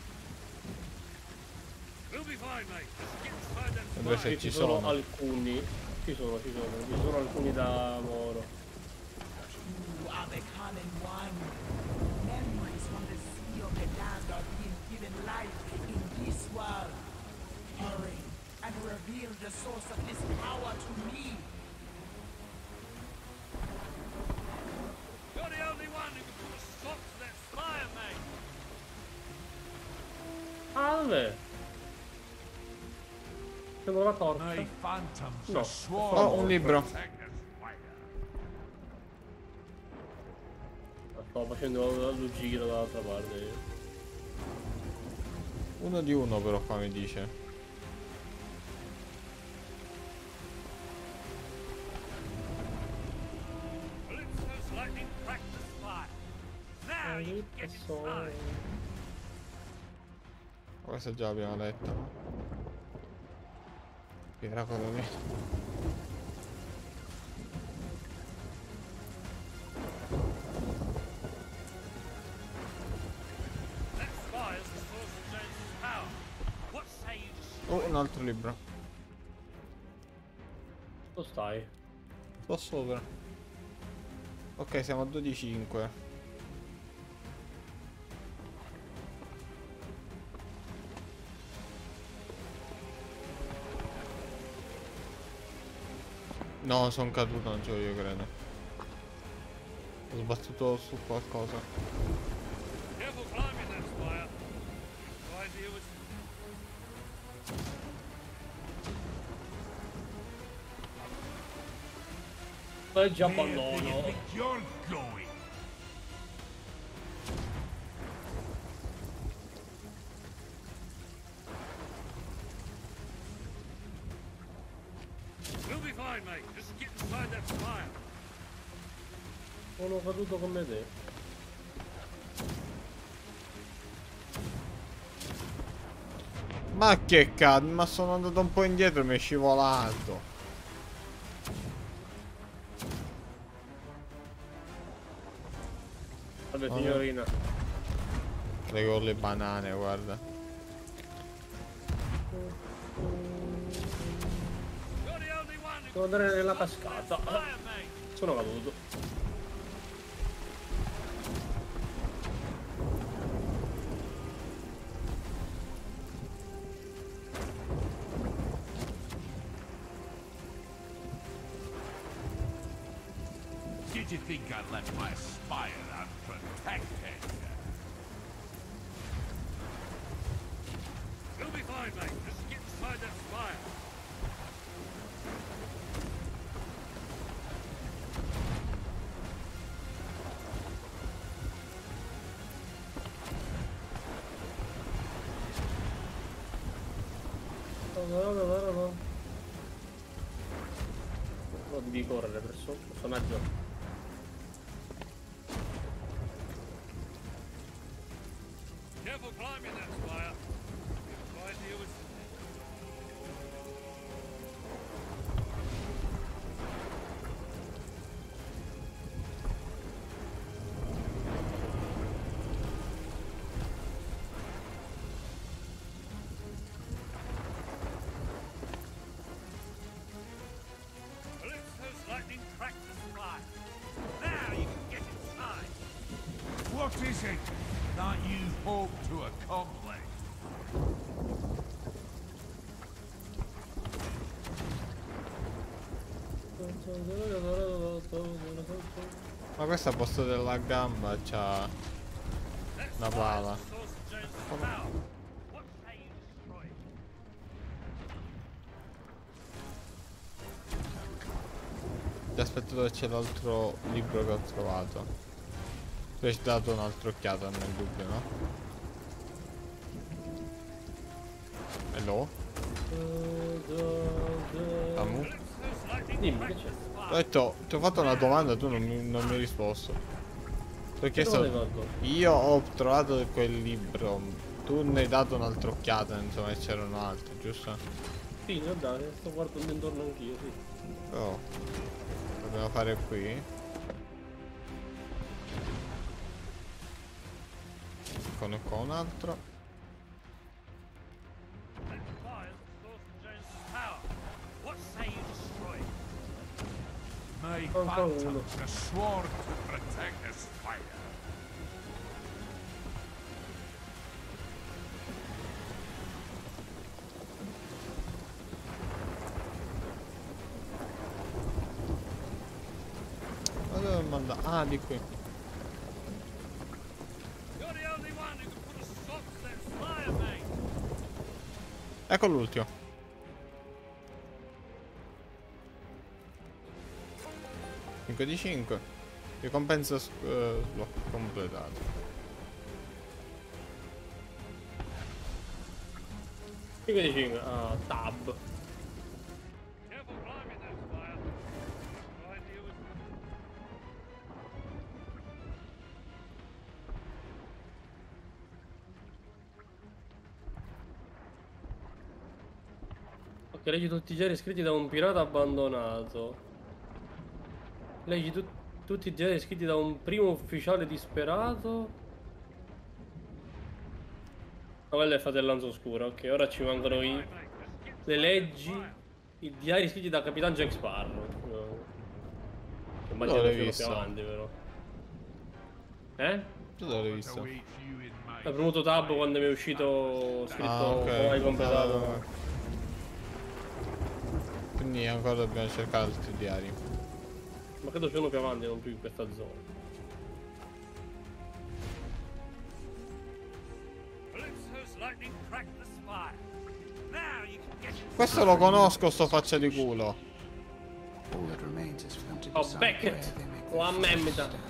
We'll be fine, mate. Just get inside that Invece spire. ci sono sono. alcuni. Ci sono alcuni da Moro. You are becoming one. Memories from the sea of the damned are being given life in this world. Hurry and reveal the source of this power to me. You're the only one who can put a stop to that spire, mate. Salve! Prendo la torcia. My phantoms No. are sworn Oh, un libro. to protect this spire. Sto facendo il giro dall'altra parte. Uno di uno però qua mi dice. Questa già l'abbiamo letta, no? Era quello lì. Oh, un altro libro. Dove stai? Sto sopra. Ok, siamo a 12,5. No, sono caduto, non ce io credo. Ho sbattuto su qualcosa. Careful climbing that spire. No idea what's... Poi già Where do you abbandono. think you're going? We'll be fine, mate. Just get inside that spire. Sono caduto come te. Ma che cazzo, ma sono andato un po' indietro e mi è scivolato. Vabbè, signorina. Prego le banane, guarda. You're the only one who Devo andare nella cascata. fire, mate. Sono caduto. Did you think I left my spire unprotected? You'll be fine, mate. Just get inside that spire. No, devi correre per sopra. Personaggio. Careful climbing that spire. No idea what's... Calypso's lightning cracked the spire. Now you can get inside. What is it that you hope to accomplish? Ma questo a posto della gamba c'ha una pala. Source of Jones' power. What say you destroy it? Ti aspetto dove c'è l'altro libro che ho trovato. Tu hai dato un'altra nel dubbio, no? Hello? Samu? Calypso's lightning Dimmi che cracked c'è. the spire. Ho detto, ti ho fatto una domanda, tu non mi hai risposto. Ti ho chiesto, io ho trovato quel libro, tu ne hai dato un'altra insomma, e c'erano altri, giusto? Sì, ne ho date, sto guardando intorno anch'io, sì. Oh, dobbiamo fare qui. Con un altro. That spire's the source of Jones' power. What say you destroy it? My Oh, phantom, the sword to protect the spire. Ma dove manda? Ah, di qui. You're the only one who can put a stop to that spire, mate. Ecco l'ultimo. 5 di 5. Ricompensa completato. 5 di 5. Ah, tab. Careful climbing that spire. No idea what's... Ok, leggi tutti i diari scritti da un pirata abbandonato. Leggi tutti i diari scritti da un primo ufficiale disperato. Ah, quello è Fratellanza Oscura. Ok, ora ci mancano le leggi. I diari scritti da Capitan Jack Sparrow. Immagino che siano più avanti, però. Tu dove l'hai visto? Ho premuto tab quando mi è uscito scritto ok. hai completato. Quindi ancora dobbiamo cercare altri diari. Ma credo c'è uno più avanti, non più in questa zona. Questo lo conosco, sto faccia di culo. Oh, Beckett! La memmita!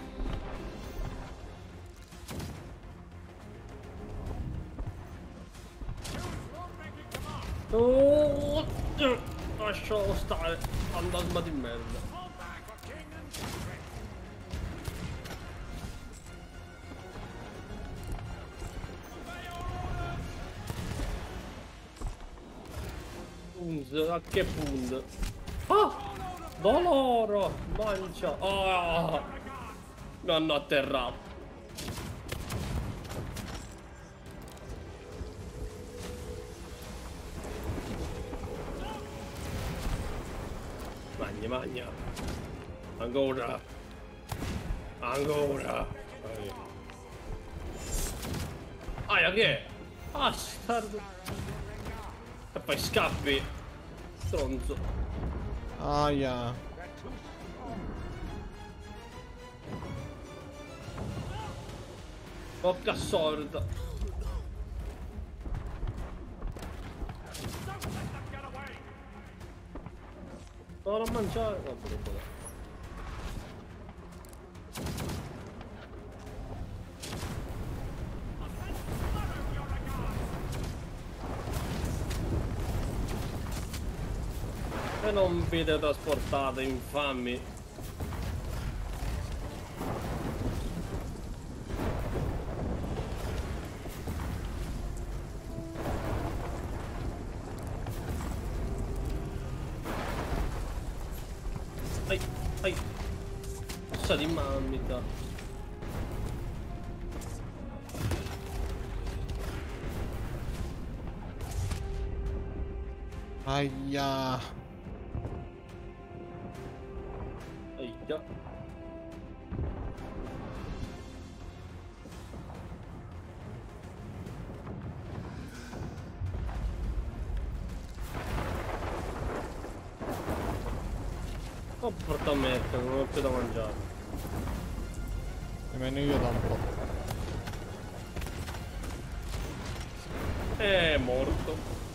Oh, lascialo stare, fantasma di merda. A che punto? Ah! Doloro! Mancia! Ah! Mi hanno atterrato. Magna. Ancora. Aia, che è? Bastardo. E poi scappi. Stronzo. Aia. Bocca sorda. Non a mangiare. E non vi trasportate, infami. Ai. Sa di mammita. Aia. Aia. Oh, porta merda, non ho più da mangiare. Nemmeno io da un po'. È morto.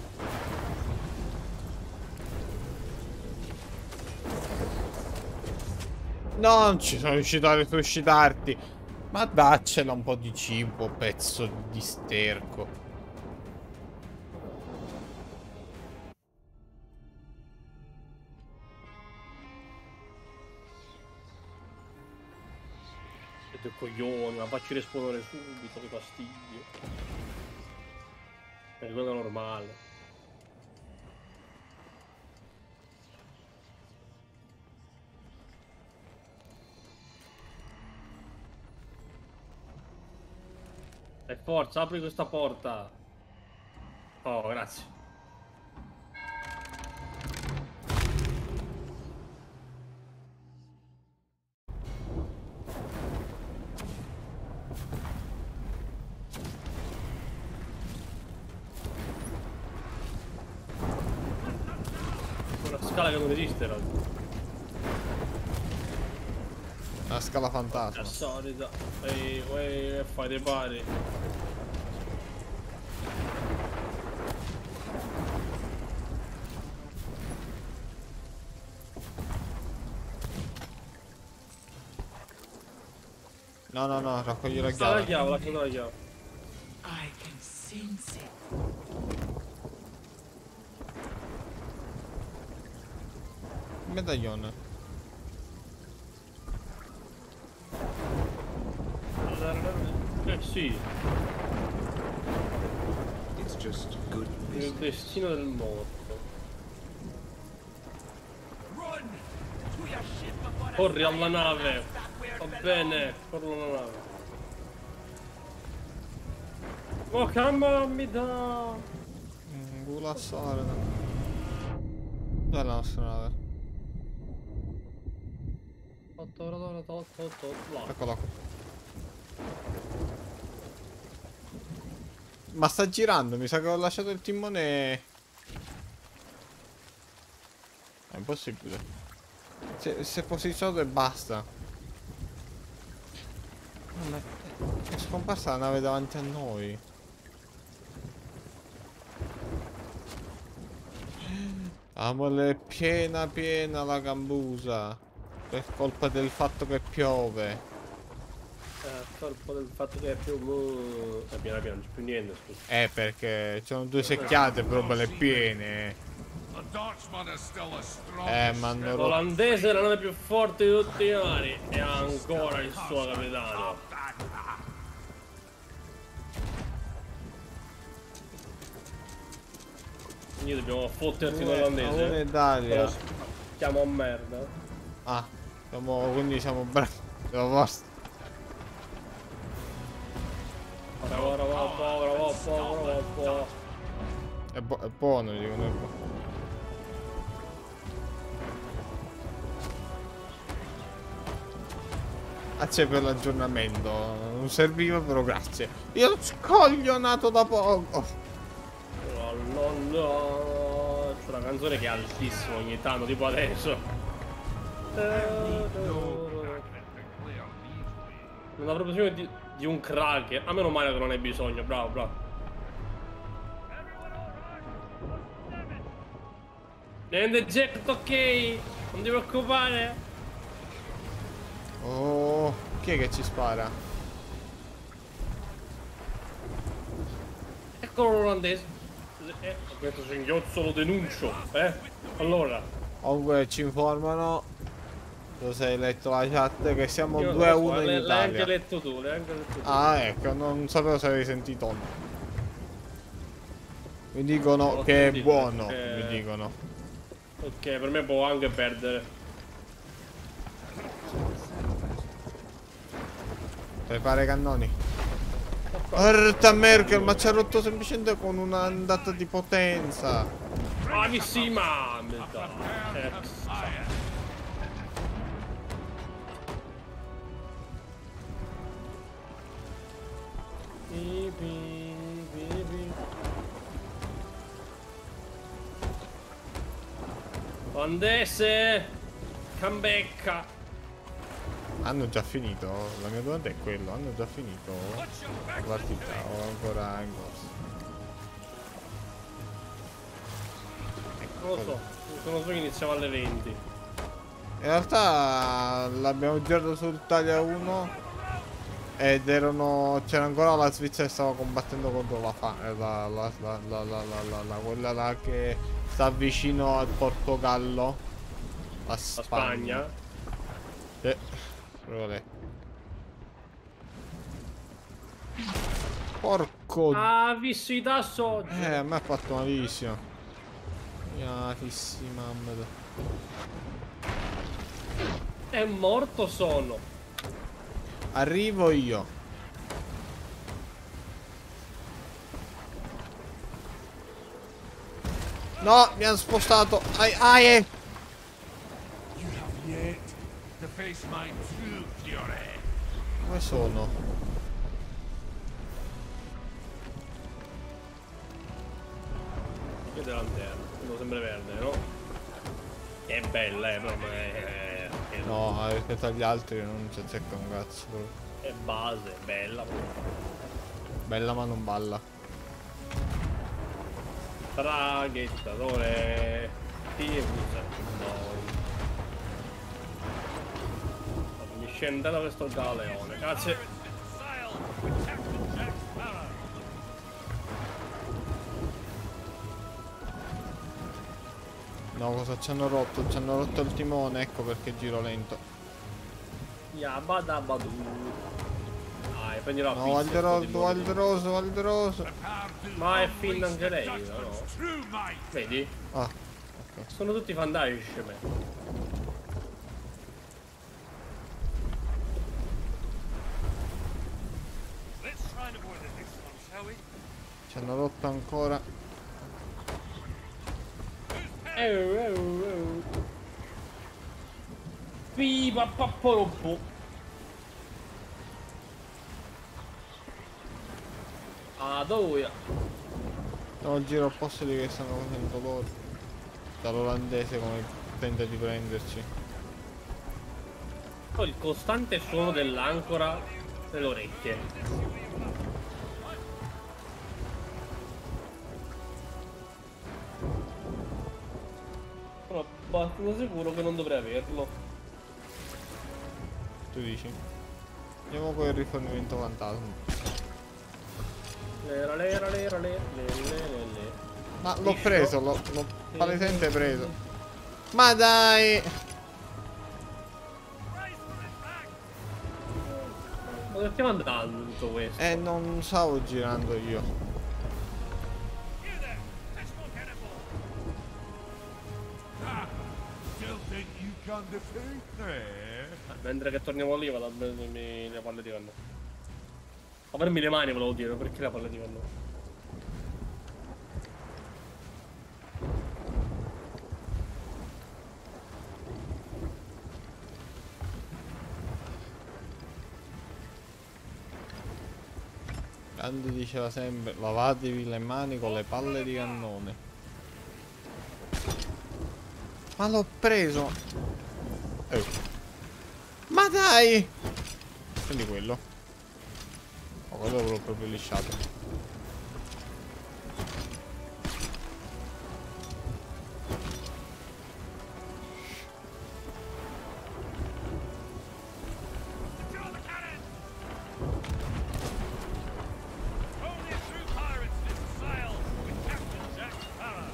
Non ci sono riuscito a resuscitarti. Ma daccela un po' di cibo, pezzo di sterco. Siete coglioni, ma facci rispondere subito, che fastidio. È cosa normale. E forza, apri questa porta. Oh, grazie. Una scala che non esiste, in realtà. Una scala fantasma. È solita. Ehi, fai dei pari. No, raccogli la La chiave. chiave, lasciate la chiave. I can sense it. Medaglione. Sì, It's just good il business. destino del morto. Corri alla nave. Va bene, corro alla nave. Oh, cambia, mi dà. Gula sorda. Dov'è la nostra nave? Eccola qua. Ma sta girando, mi sa che ho lasciato il timone. È impossibile. Si è posizionato e basta. È scomparsa la nave davanti a noi. Amore, è piena la gambusa. Per colpa del fatto che piove. Colpo del fatto che è più piano piano, non c'è più niente, scusa. Perché c'erano due secchiate però belle piene. Ma hanno rotto. L'olandese è la nave più forte di tutti i mari e ha ancora il suo capitano. Quindi dobbiamo fottersi l'olandese. Italia. Stiamo a merda. Ah, quindi siamo bravi. Bravo. È buono, dicono, è buono. Grazie per l'aggiornamento. Non serviva, però grazie. Io lo scoglionato da poco. No. C'è una canzone che è altissima ogni tanto, tipo adesso. Non avrò bisogno di un crack. A meno male che non hai bisogno, bravo. Niente Jack, ok, non ti preoccupare. Oh, chi è che ci spara? Eccolo l'olandese. Questo singhiozzo lo denuncio, Allora. Comunque ci informano. Tu sei letto la chat che siamo 2-1 in L'hai Italia. anche letto tu, Ah, ecco, non sapevo se avevi sentito o no. Mi dicono che è buono, mi dicono. Ok, per me può anche perdere. Prepara i cannoni. Orta Merkel, ma ci ha rotto semplicemente con un'andata di potenza. Bravissima! Olandese! Cambecca! Hanno già finito? La mia domanda è quello, hanno già finito la partita o ancora in corso? Non lo so che iniziava alle 20. In realtà l'abbiamo girato sul Italia 1 ed c'era ancora la Svizzera che stava combattendo contro quella là che sta vicino al Portogallo, la Spagna. Porco. Ah, visto i tasso oggi. A me ha fatto malissimo. Miatissima. È morto sono. Arrivo io. No, mi hanno spostato. Ai. Dove sono? Io della lanterna, devo sempre verde, no? È bella, però no, rispetto agli altri non ci azzecca un cazzo. È base, è bella. Bella ma non balla. Traghettatore. Mi scende da questo galeone, grazie. No, cosa ci hanno rotto? Ci hanno rotto il timone, ecco perché giro lento. Yabadabadu. Dai, prendi la no, Valderoso. Ma è fin anche lei, no? Vedi? Ah, ok. Sono tutti fantastici, me. and avoid the next one, shall we? Ci hanno rotto ancora. Viva papporoppo. Ah, dove? No, il giro opposto di che stanno facendo loro. Dall'olandese come tenta di prenderci. Poi il costante suono dell'ancora nelle orecchie. Sono abbastanza sicuro che non dovrei averlo. Tu dici? Andiamo con il rifornimento fantasma. Le. Ma l'ho Liscio. preso, l'ho palesemente preso. Ma dai! Ma perché stiamo andando tutto questo? Non stavo girando io. You there! Fetch more cannonball! Ah, still think you can defeat me? Mentre che torniamo lì vado a prendermi le palle di canno. A prendermi le mani volevo dire, perché le palle di canno? Gandhi diceva sempre lavatevi le mani con le palle di cannone. Ma l'ho preso. Ma dai! Prendi quello. Oh, quello l'ho proprio lisciato. Secure the cannon! Only true pirates live to sail with Captain Jack Sparrow.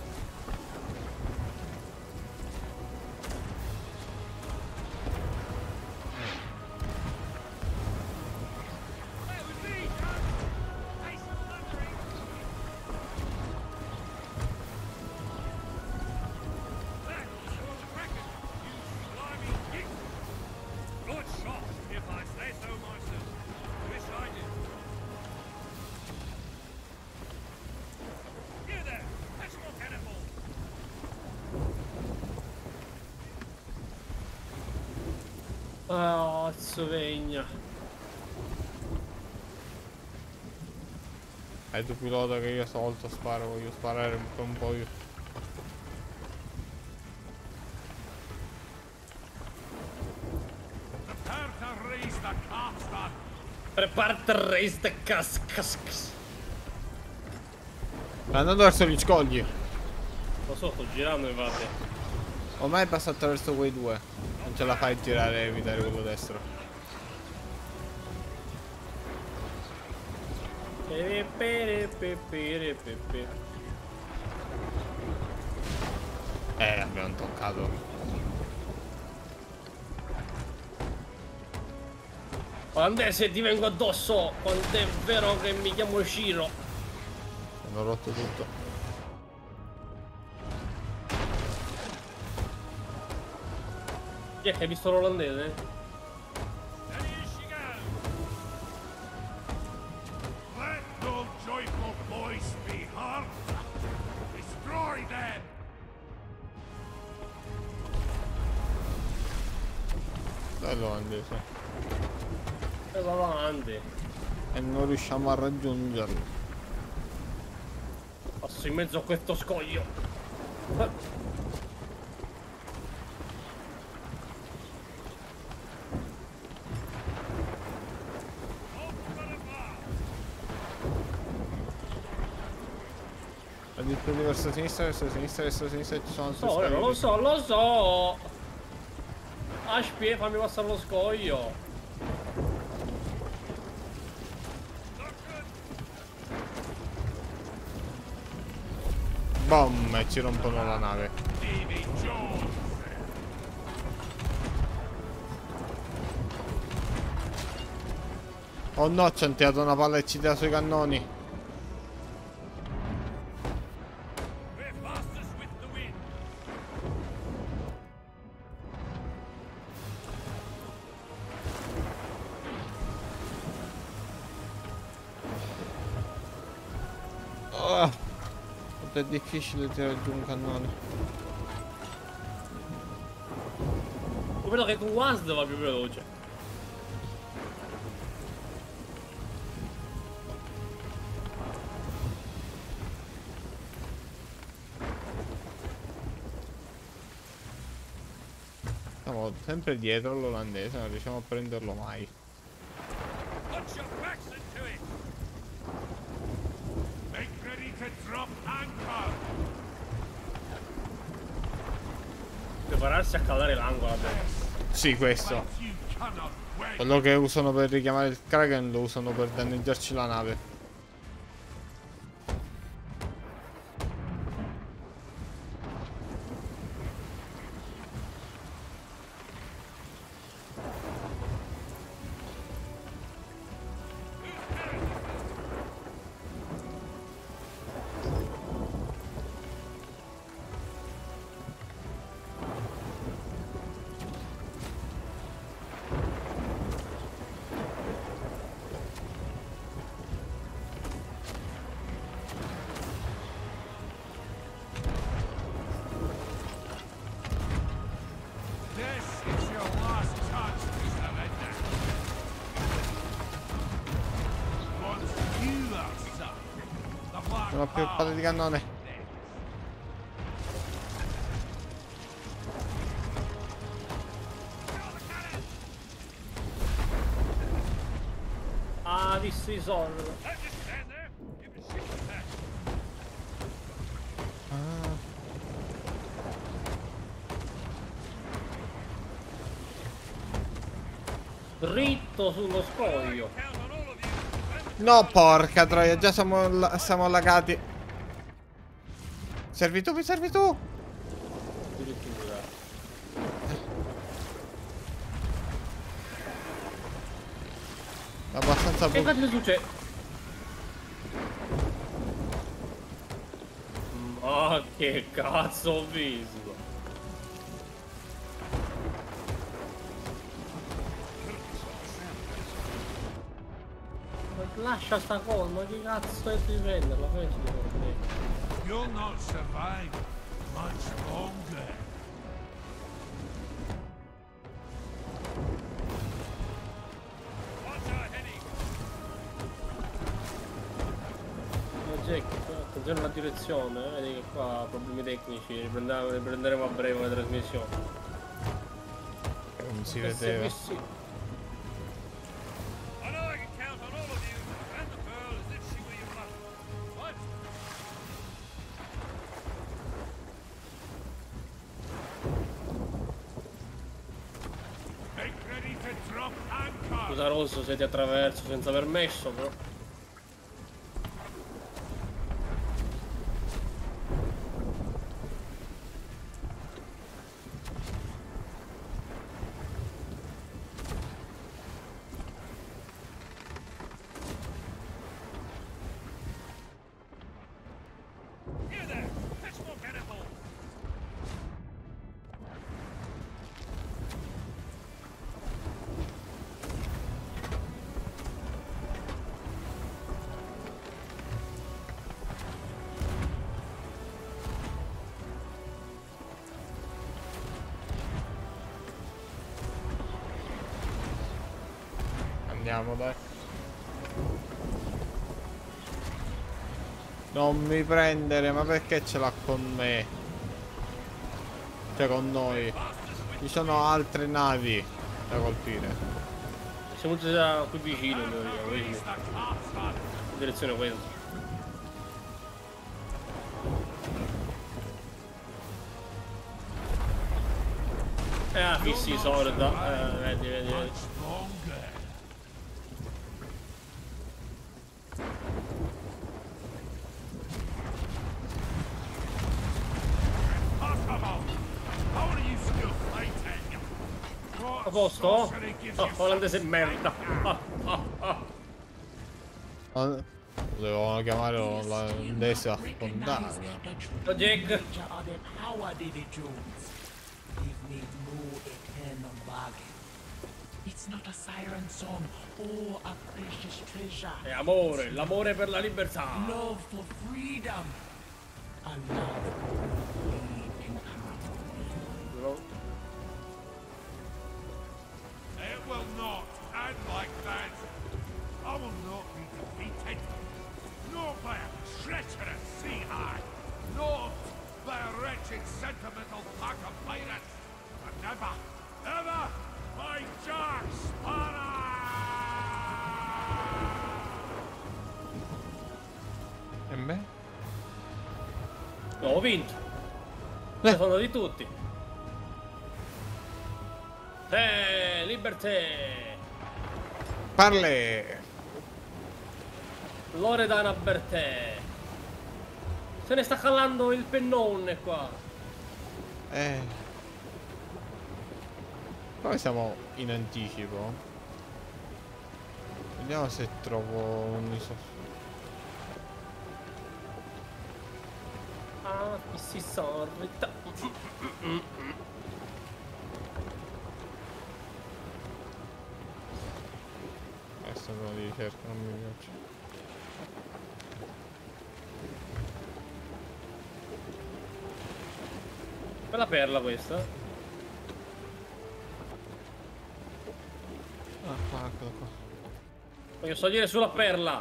Hey, with me, John! Hey, some thundering! That was a Kraken, you slimy git! Good shot, if I say so myself. Wish I did. You there! Fetch more cannonball! Ah, Sovegna. Tu pilota che io solto sparo, voglio sparare un po' io. Prepare to raise the capstan. Preparate a raise the cascas. Sta andando verso gli scogli. Lo so, sto girando infatti. Ormai passa attraverso quei due. Non ce la fai a girare e evitare quello destro. Abbiamo toccato. Olandese, ti vengo addosso quando è vero che mi chiamo Shiro. Hanno rotto tutto. Chi è che hai visto l'olandese? Steady as she goes! Let no joyful voice be heard. Destroy them. Bello olandese. E va avanti. E non riusciamo a raggiungerlo. Passo in mezzo a questo scoglio. Ha detto di verso sinistra, verso sinistra, verso sinistra, ci sono altri scogli. Lo so. Aspetta, fammi passare lo scoglio. Boom! E ci rompono la nave. Davy Jones. Oh no, ci hanno tirato una palla e ci tira sui cannoni. We're fastest with the wind! Oh, quanto è difficile tirare giù un cannone. Quello che con Wasd va più veloce. Siamo sempre dietro l'olandese, non riusciamo a prenderlo mai. Put your backs into it! Make ready to drop anchor. Prepararsi a calare l'angolo adesso. Sì, questo. You cannot wait. Quello che usano per richiamare il Kraken lo usano per danneggiarci la nave. This is your last chance to surrender. Once you are sunk, the black Non ho più palle di cannone. Ah, dissuasore. Don't just stand there. You can shoot the back. Dritto sullo scoglio. Count on all of you. No, porca troia, già siamo allagati. Servi tu, mi servi tu. Addirittura. Abbastanza Che buono. cazzo succede? Ma che cazzo ho visto? Ma lascia sta cosa, ma che cazzo è di prenderla? Poi ci devo vedere. You'll not survive much longer. Watch our heading. Ma Jack, attenzione alla direzione, vedi che qua problemi tecnici, riprenderemo a breve la trasmissione. Non si Che vedeva. servizi- I know I can count on all of you. And the pearl is literally where you left. What? Make ready to drop anchor. Scusa Rosso se ti attraverso senza permesso, però. Here there. Catch more cannonballs. Andiamo, dai. Non mi prendere, ma perché ce l'ha con me? Cioè con noi. Ci sono altre navi da colpire. Siamo tutti già qui vicino in teoria, quindi. In direzione questa. Fissi sorda. Vedi, vedi, vedi. Longer. Possible. How are you still fighting? What A posto? sorcery gives you Olandese merda. Dovevano chiamare l'olandese a sfondare. Ciao Jack. of the power, Davy Jones. Give me no eternal bargain. It's not a siren song or a precious treasure. È amore, l'amore per la libertà. Love for freedom. A love we can have. No. It will not end like that. I will not be defeated. Not by a treacherous sea hag. Not by a wretched sentimental pack of pirates. But never, ever by Jack Sparrow! E me? No, ho vinto. Sono di tutti. Liberté. Parle! Loredana Bertè. Se ne sta calando il pennone qua. Poi siamo in anticipo. Vediamo se trovo un Ah, si sorrita. Questo è di ricerca, non mi piace. Bella perla questa. Ah, qua, eccolo qua. Voglio salire sulla perla.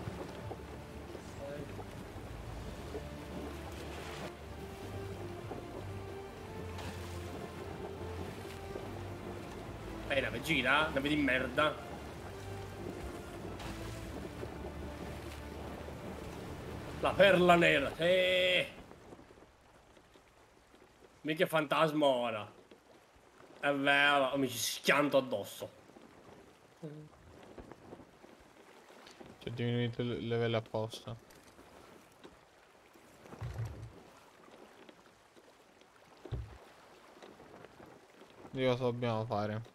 Nave gira, nave di merda. La perla nera. Mica fantasma ora. È vero, mi ci schianto addosso. C'è diminuito il livello apposta. Dio, cosa dobbiamo fare?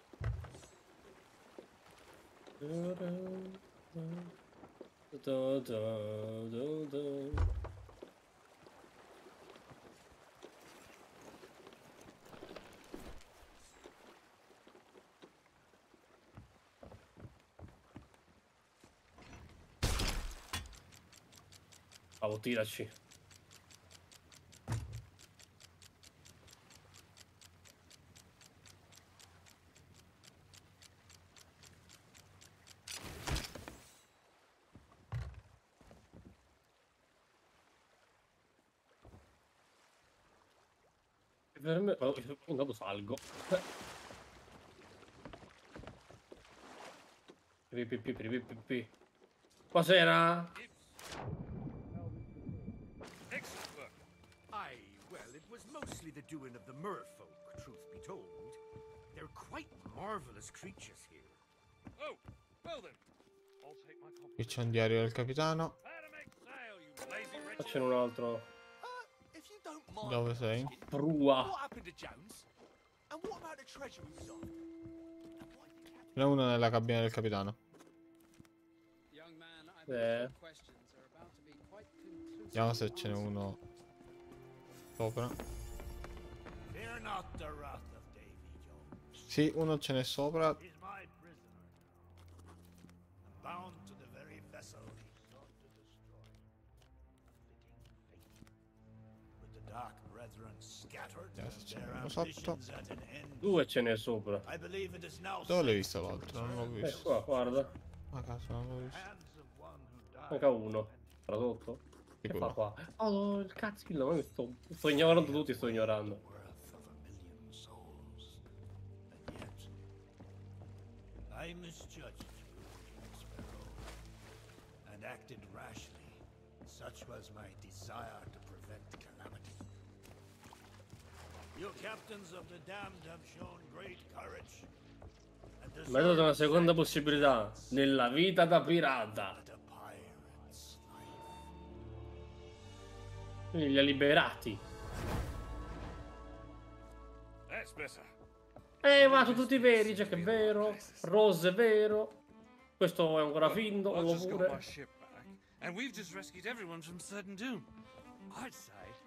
Bravo, tiraci. Intanto salgo. Cos'era? Excellent work. Aye, well, it was mostly the doing of the merfolk, truth be told. They're quite marvelous creatures here. Oh, well then. I'll take my compliment. Qui c'è un diario del capitano. How to make sail, you lazy wretch. Qua c'è un altro. If you don't mind Dove sei? Prua. what happened to Jones? And what about the treasure he was after? And why did Captain Ce n'è uno nella cabina del capitano. Vediamo se ce n'è uno sopra. Fear not the wrath of Davy Jones. Sì, uno ce n'è sopra. He's my prisoner. And bound to the very vessel he sought to destroy. Fitting fate. With the dark brethren scattered Vediamo se and ce n'è their uno sotto. ambitions at an end. Due ce n'è sopra. I believe it is now Dove l'hai safe visto to l'altro? Non l'ho return visto. Qua, guarda. A caso non l'ho visto. hands of one who died. Manca uno. Tradotto. Che Sicuro. fa qua? Oh, il cazzillo, ma sto ignorando tutti, sto ignorando. Worth of a million souls. And yet, I misjudged you, Jack Sparrow, and acted rashly. Such was my desire to prevent calamity. You captains of the damned have shown great courage. And Mi ha dato una deserved seconda possibilità nella vita da pirata. at a pirate's life. Quindi li ha liberati. That's better. Ma sono tutti veri, Jack è vero, Rose è vero. Questo è ancora finto, I've just got my pure. ship back, and we've just rescued everyone from certain doom. I'd say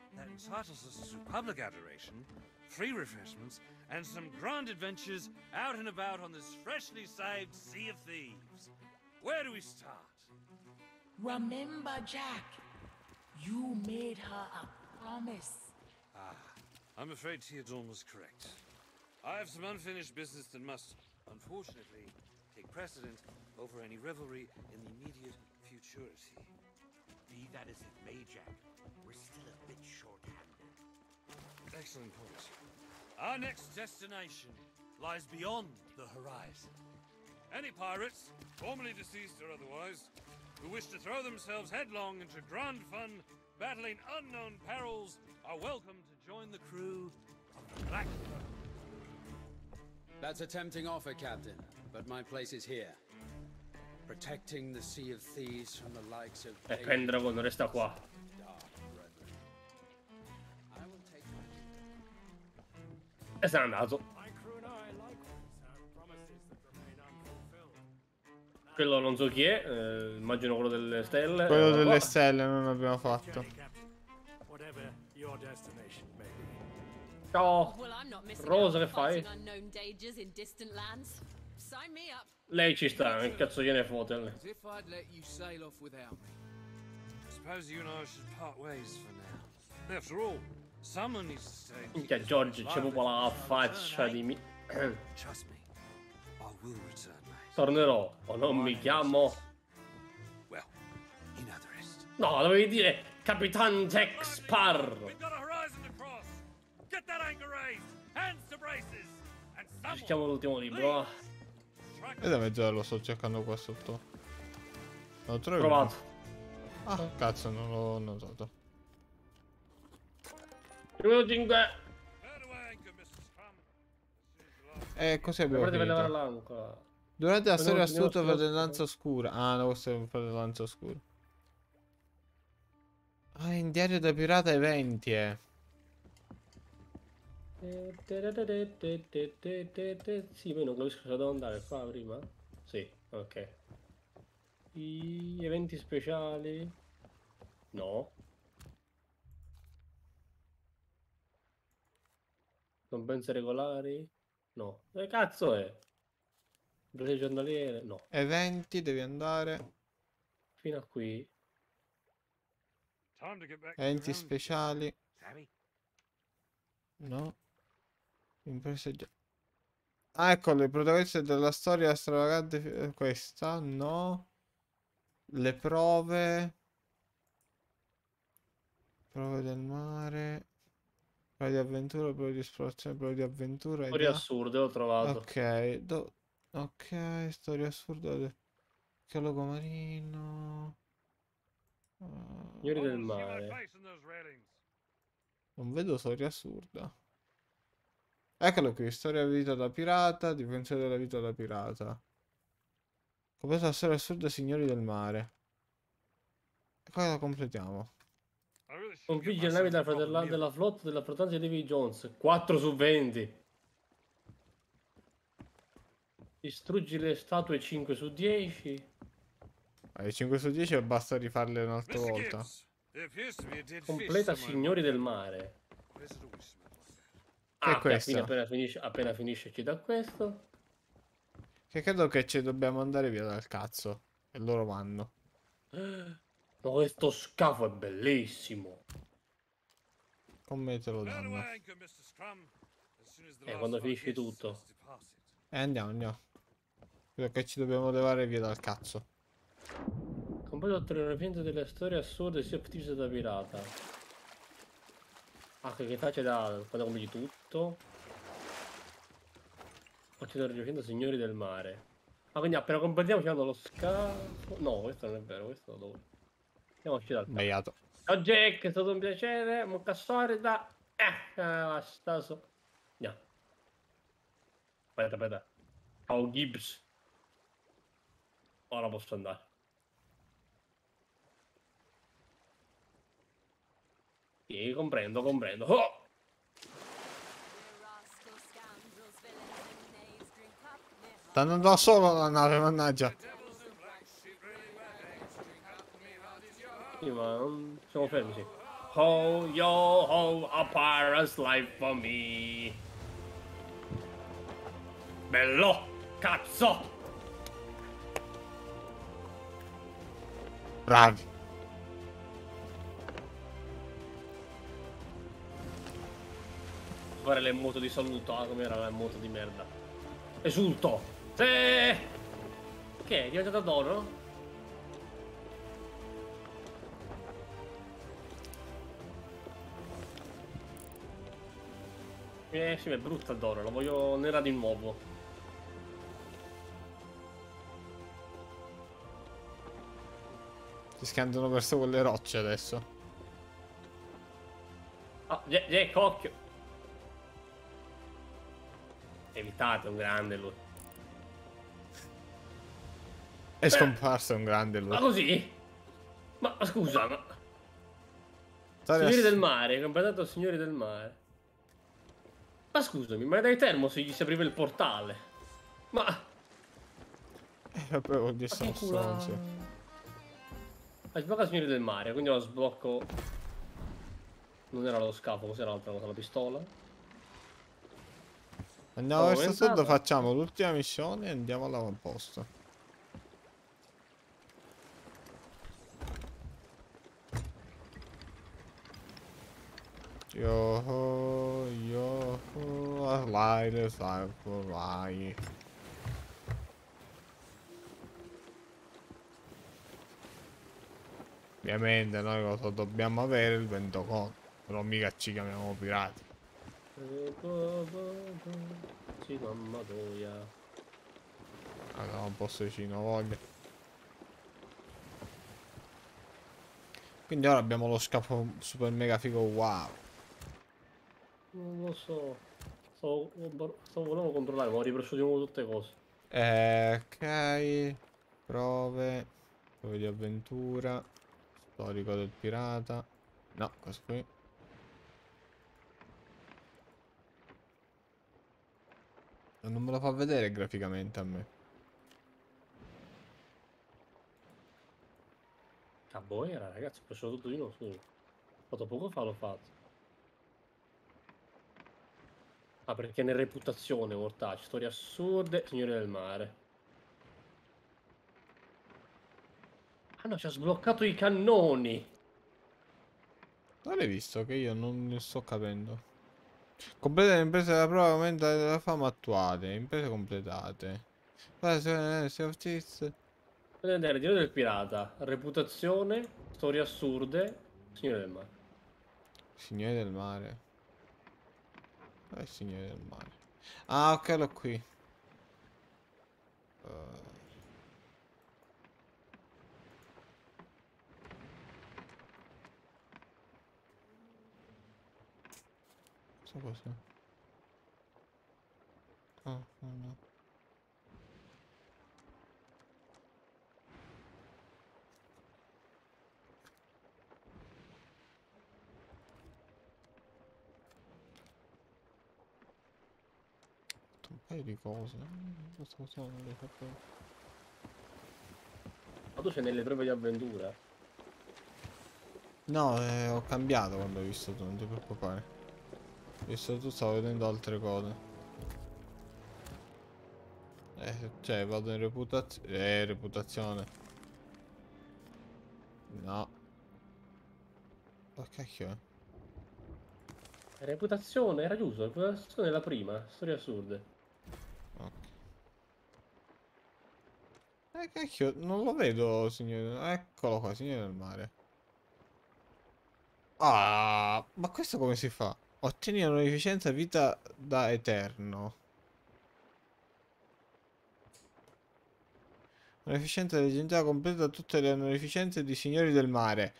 that entitles us to public adoration, free refreshments, and some grand adventures out and about on this freshly saved Sea of Thieves. Where do we start? Remember, Jack, you made her a promise. I'm afraid Theodorn was correct. I have some unfinished business that must, unfortunately, take precedent over any revelry in the immediate futurity. Be that as it may, Jack, we're still a bit short-handed. Excellent point. Our next destination lies beyond the horizon. Any pirates, formerly deceased or otherwise, who wish to throw themselves headlong into grand fun, battling unknown perils, are welcome to join the crew of the Black Rose. That's a tempting offer, Captain, but my place is here. Protecting the Sea of Thieves from the likes of Pendragon resta qua. dark brethren. I will take my duty. E se n'è andato. My crew and I likewise have promises that remain unfulfilled. Quello non so chi è, immagino quello delle stelle. Quello delle Qua. stelle non abbiamo fatto. Journey, Captain. Whatever your destination may be. Ciao. Well, I'm not missing Rosa, out che fai? fighting unknown dangers in distant lands. Sign me up. Lei ci sta, che cazzo gliene fotte? As if I'd let you sail off without me. Suppose you and I should part ways for now. After all, someone needs to stay. and keep Minchia, this Giorgio, place c'è proprio la alive. faccia di mi... Trust me, I will return, mate. Tornerò, o non mi chiamo... Well, you know the rest. No, dovevi dire Capitan Jack Sparrow. We've got a horizon to cross. Get that anchor raised. Hands to braces. And Cerchiamo someone, l'ultimo libro. E da mezz'ora lo sto cercando qua sotto. Lo trovo? Provato. Ah, cazzo, non l'ho notato. Primo 5. Head away, anchor, Mr. Scrum. E così abbiamo Guarda per levare finito. l'ancora. Durante la Quello storia che astuta abbiamo fratellanza oscura. Ah, no, questo è un fratellanza oscura. Ah, in diario da pirata eventi, Sì, ma io non capisco se devo andare qua prima. Sì, ok. Gli eventi speciali. No. Compense regolari. No. Che cazzo è? Breve giornaliere? No. Eventi, devi andare. Fino a qui. Time to get back to Eventi the round. speciali. Sammy? No. Imprese già. Ah, ecco, le protagoniste della storia stravagante. Questa, no. Le prove. Prove del mare. Prove di avventura, prove di esplorazione, prove di avventura. Storie assurde, l'ho trovato. Ok, ok, storia assurda. Archeologo marino. Signori del Almost see my mare. face in those railings. Non vedo storia assurda. Eccolo qui, storia della vita da pirata, difensore della vita da pirata. Completa la storia assurda, signori del mare. E qua la completiamo. I really should get Sconfigge le navi myself a proper meal. della flotta della fratellanza di Davy Jones. 4 su 20. Distruggi le statue 5 su 10. 5 su 10 basta rifarle un'altra Mr. volta. Gibbs, there appears to be a dead Completa fish somewhere Signori del along mare. there. Where's it always smell like that? Che è ok, questa? appena finisce ci dà questo. Che credo che ci dobbiamo andare via dal cazzo. E loro vanno. Ma questo scafo è bellissimo. Come te lo Head danno? away, anchor, Mr. Scrum. As soon as the last Quando of our finisci guests tutto. has departed. Andiamo. Credo che ci dobbiamo levare via dal cazzo. Completa tutte le referenze delle storie assurde sia fictizie da pirata. Ah, che faccia da quando completi tutto. Faccio da riferimento Signori del mare. Ah, quindi appena completiamo ci danno lo scafo. No, questo non è vero, questo dove? Andiamoci dal capo. Sbagliato. Ciao Jack, è stato un piacere, mucca solida. Basta so. Andiamo. Aspetta. Ciao Gibbs. Ora posso andare. Sì, comprendo. Oh! Sta andando da solo la nave, mannaggia. Sì, ma non... siamo fermi, sì. ho, a pirate's life for me. Bello, cazzo! Bravi. Fare le moto di saluto, come era la moto di merda. Esulto! Sì! Che è diventata d'oro? Sì, è brutta d'oro, la voglio nera di nuovo. Si scandano verso quelle rocce adesso. Ah, occhio! Evitate, un grande lui. È scomparso un grande lui. Ma così? Ma scusa, ma... Storia Signori del mare, completato Signori del mare. Ma scusami, ma dai termo se gli si apriva il portale? Ma... Vabbè, vuol dire sono stronzi. Hai sbloccato Signori del mare, quindi lo sblocco... Non era lo scafo, cos'era l'altra cosa? La pistola? Andiamo verso sud, facciamo l'ultima missione e andiamo all'avamposto. Yo, slide, vai. Ovviamente noi cosa dobbiamo avere? Il vento con. Però mica ci chiamiamo pirati. Sì, mamma boia. Allora un posto vicino, voglio. Quindi ora abbiamo lo scafo super mega figo, wow. Non lo so. Stavo volendo controllare, ma ho ripreso di nuovo tutte cose. Ok. Prove di avventura. Storico del pirata. No, questo qui. Non me lo fa vedere graficamente a me. Ah boh, era ragazzi, ho preso tutto di nuovo, scusa. Fatto poco fa l'ho fatto. Ah, perché ne reputazione, mortacci, storie assurde, Signore del mare. Ah no, ci ha sbloccato i cannoni. Non l'hai visto che io non ne sto capendo. Completa le imprese della prova, aumenta la fama attuale. Imprese completate. Sea of Thieves. Vedete, Dio del pirata, reputazione, storie assurde, Signore del mare. Signore del mare. Signore del mare. Ah, ok, l'ho qui. Cosa? Oh, no. Un paio di cose. Questa cosa non le sapevo. Ma tu sei nelle prove di avventura? No, ho cambiato quando ho visto tu, non ti preoccupare. Ho visto tu, stavo vedendo altre cose. Cioè, vado in reputazione. Reputazione. No. Ma cacchio è? Reputazione, era giusto, reputazione è la prima, storie assurde. Ok. Cacchio, non lo vedo, signore. Eccolo qua, signore del mare. Ah, ma questo come si fa? Ottieni un'onorificenza vita da eterno. Onorificenza leggendaria completa tutte le onorificenze di signori del mare.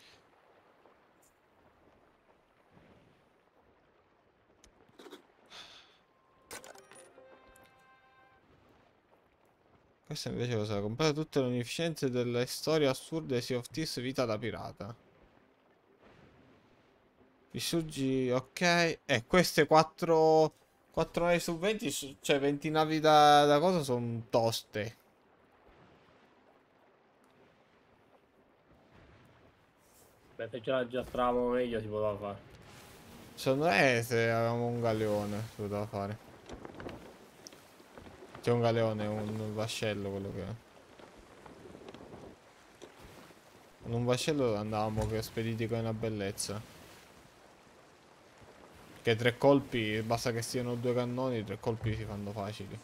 Questa invece cosa? Completa tutte le onorificenze delle storie assurde Sea of Thieves vita da pirata. Risurgi, ok. Queste 4 navi su 20, cioè 20 navi da cosa sono toste. Beh, se già stavamo meglio si poteva fare. Secondo me se avevamo un galeone si poteva fare. C'è un galeone, un vascello quello che è. Con un vascello andavamo che spediti come una bellezza. Che 3 colpi, basta che siano 2 cannoni, 3 colpi si fanno facili.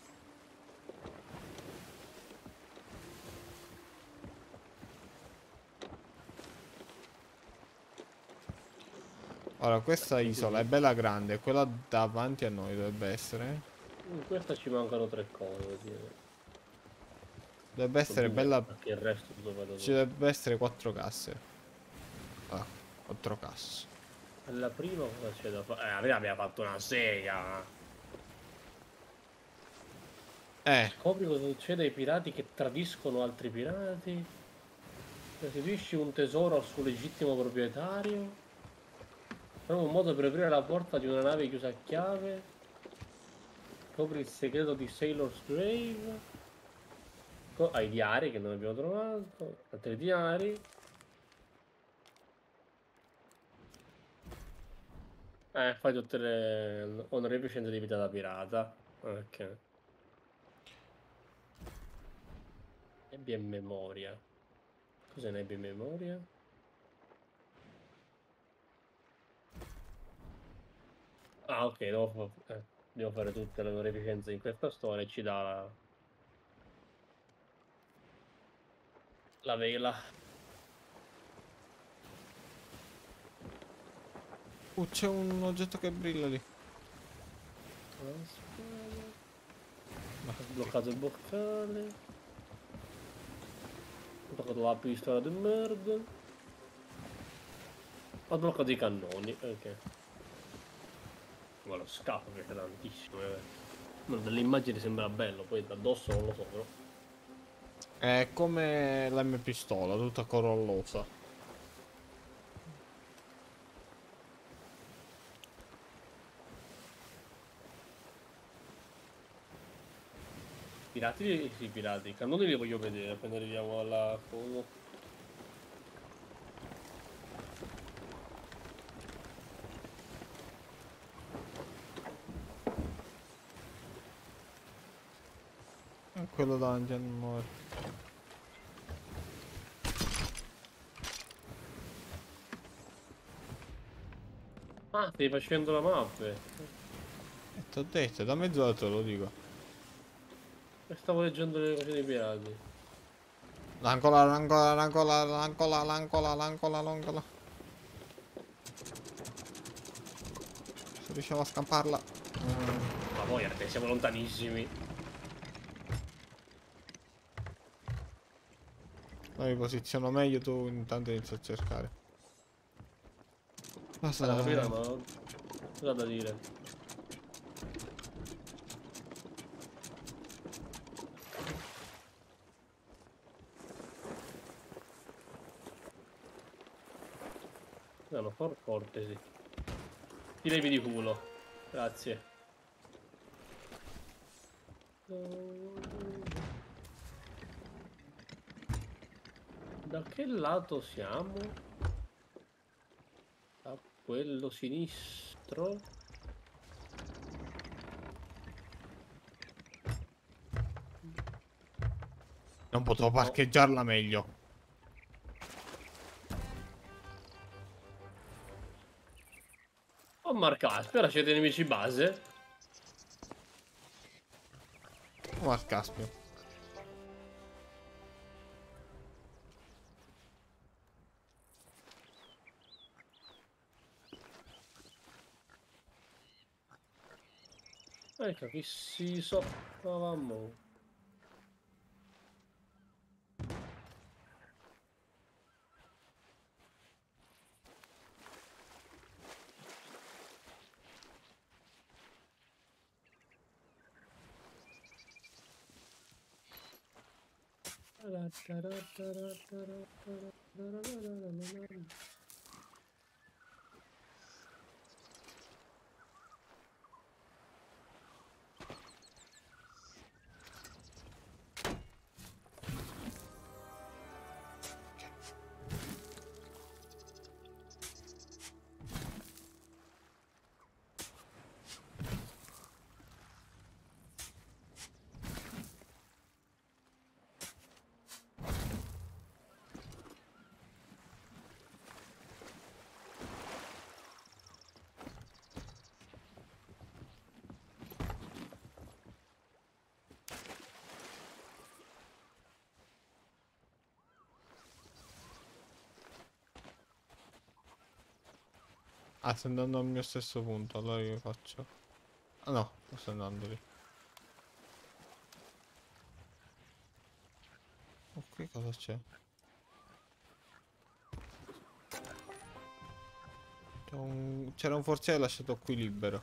Ora, questa isola è bella grande, quella davanti a noi dovrebbe essere. In questa ci mancano 3 cose, devo dire. Dovrebbe essere bella. Perché il resto dove Ci dovrebbe essere 4 casse. Ah, 4 casse. alla prima cosa c'è da fare? Abbiamo fatto una sega. Scopri cosa succede ai pirati che tradiscono altri pirati. Restituisci un tesoro al suo legittimo proprietario. Trova un modo per aprire la porta di una nave chiusa a chiave. Scopri il segreto di Sailor's Grave. Ai diari che non abbiamo trovato. Altri diari. Fai tutte le onorevoli scienze di vita da pirata. Ok. Nebbia in memoria. Cos'è nebbia in memoria? Ah, ok, devo fare tutte le onorificenze in questa storia e ci dà la vela. C'è un oggetto che brilla lì. Ho sbloccato il boccale. Ho toccato la pistola di merda. Ho bloccato i cannoni, ok. Ma lo scafo piace tantissimo, Ma dall'immagine sembra bello, poi da addosso non lo so però. È come la mia pistola, tutta corollosa. Pirati? Sì, pirati. I cannoni li voglio vedere appena arriviamo alla cosa. Quello davanti a noi. Ah, stai facendo la mappa. T'ho detto, da mezz'ora te lo dico. Stavo leggendo le cose dei pirati. L'ancola. Se riusciamo a scamparla. Ma poi siamo lontanissimi. No, mi posiziono meglio, tu intanto inizi a cercare. Basta la capire, ma cosa da dire? No, forte, sì. Ti levi di culo. Grazie. Da che lato siamo? Da quello sinistro? Non potevo parcheggiarla meglio. Oh Marcaspio, ora siete nemici base? Oh Marcaspio. Ecco, chi si sopravamo. Ah, sto andando al mio stesso punto, allora io faccio... Ah no, non sto andando lì. Ok, cosa c'è? C'era un forziere lasciato qui libero.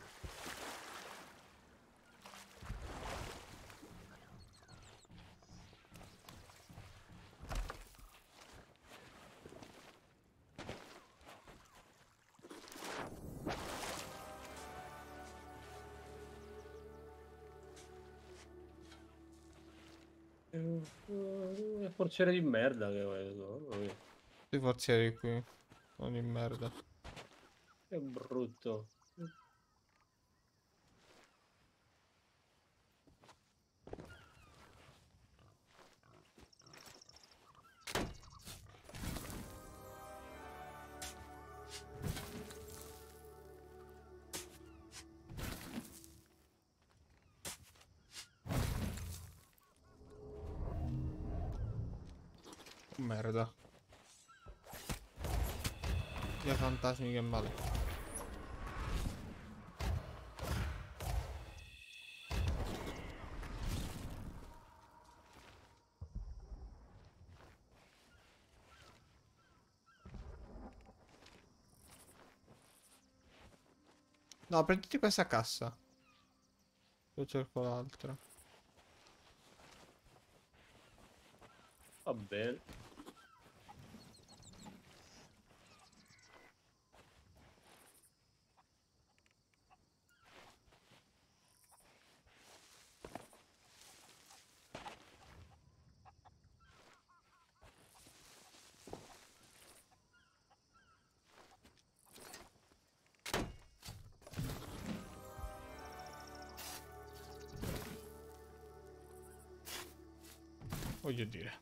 Forciere di merda che è questo. I forzieri qui sono in merda. Che brutto. Merda. Via fantasmi, che male. No, prenditi questa cassa. Io cerco l'altra. Va bene. Voglio dire.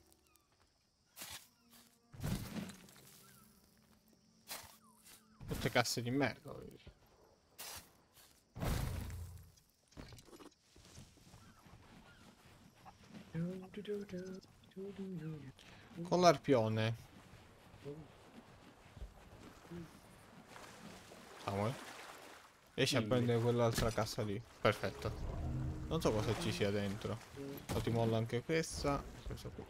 Tutte casse di merda, voglio dire. Con l'arpione. Samuel. Riesci a prendere quell'altra cassa lì. Perfetto. Non so cosa ci sia dentro. O ti mollo anche questa. Questa qui.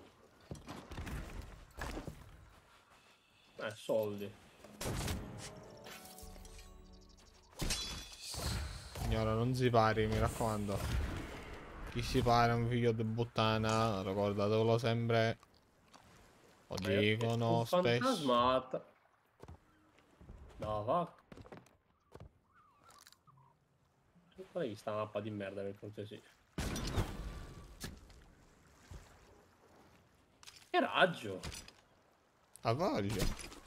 Soldi. Signora, non si pari, mi raccomando. Chi si pare è un figlio di puttana. Ricordatelo sempre. Lo dicono spesso. Fantasmata. No, va. Qual è sta mappa di merda per cortesia? Che raggio! A voglia.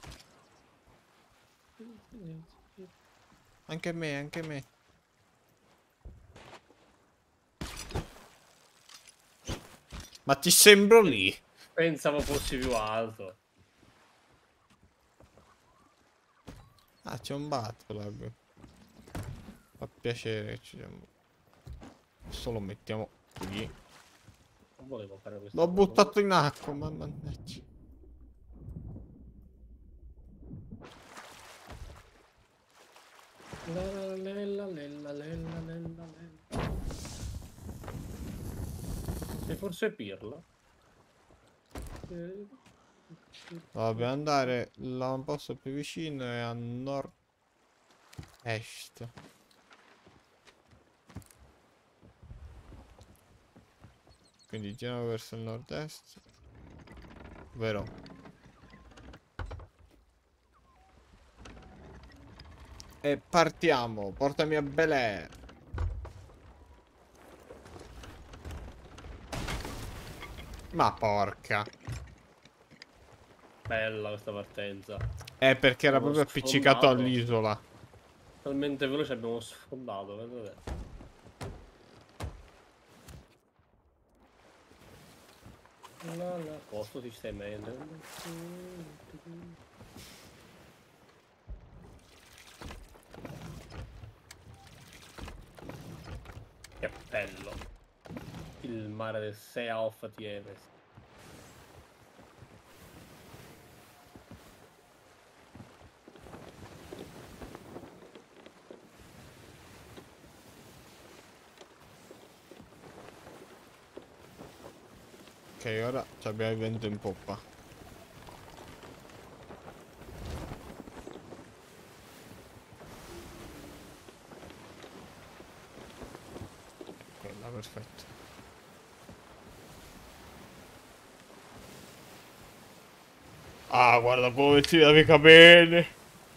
Anche me, anche me. Ma ti sembro lì? Pensavo fossi più alto. Ah, c'è un Batplug. Fa piacere che ci siamo. Adesso lo mettiamo qui. Non volevo fare questo. L'ho buttato in acqua, ma mannaggia. E forse pirla. Dobbiamo andare là un posto più vicino e a nord-est. Quindi giriamo verso il nord-est. Vero? E partiamo. Portami a Bel Air. Ma porca. Bella questa partenza. Perché era Abbiamo proprio appiccicato sfondato. all'isola. Talmente veloce abbiamo sfondato, vedete? Posto ti stai mettendo. Che bello. Il mare del Sea of Thieves. Ok, ora abbiamo il vento in poppa. Quella, perfetto. Ah, guarda come si naviga bene.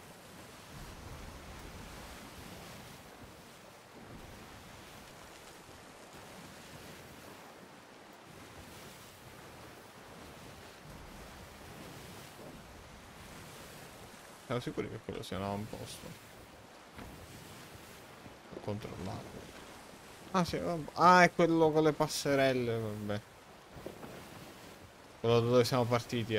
Siamo sicuri che quello sia un avamposto? Ho controllato. Ah sì, vabbè. Ah, è quello con le passerelle, vabbè. Quello da dove siamo partiti,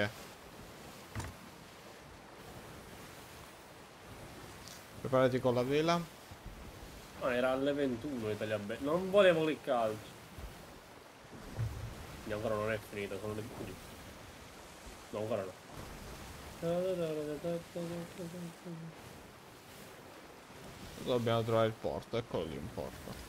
Preparati con la vela. No, era alle 21 Italia Bene. Non volevo il calcio. Quindi ancora non è finito, sono le 15. No, ancora no. Dobbiamo trovare il porto, eccolo lì un porto.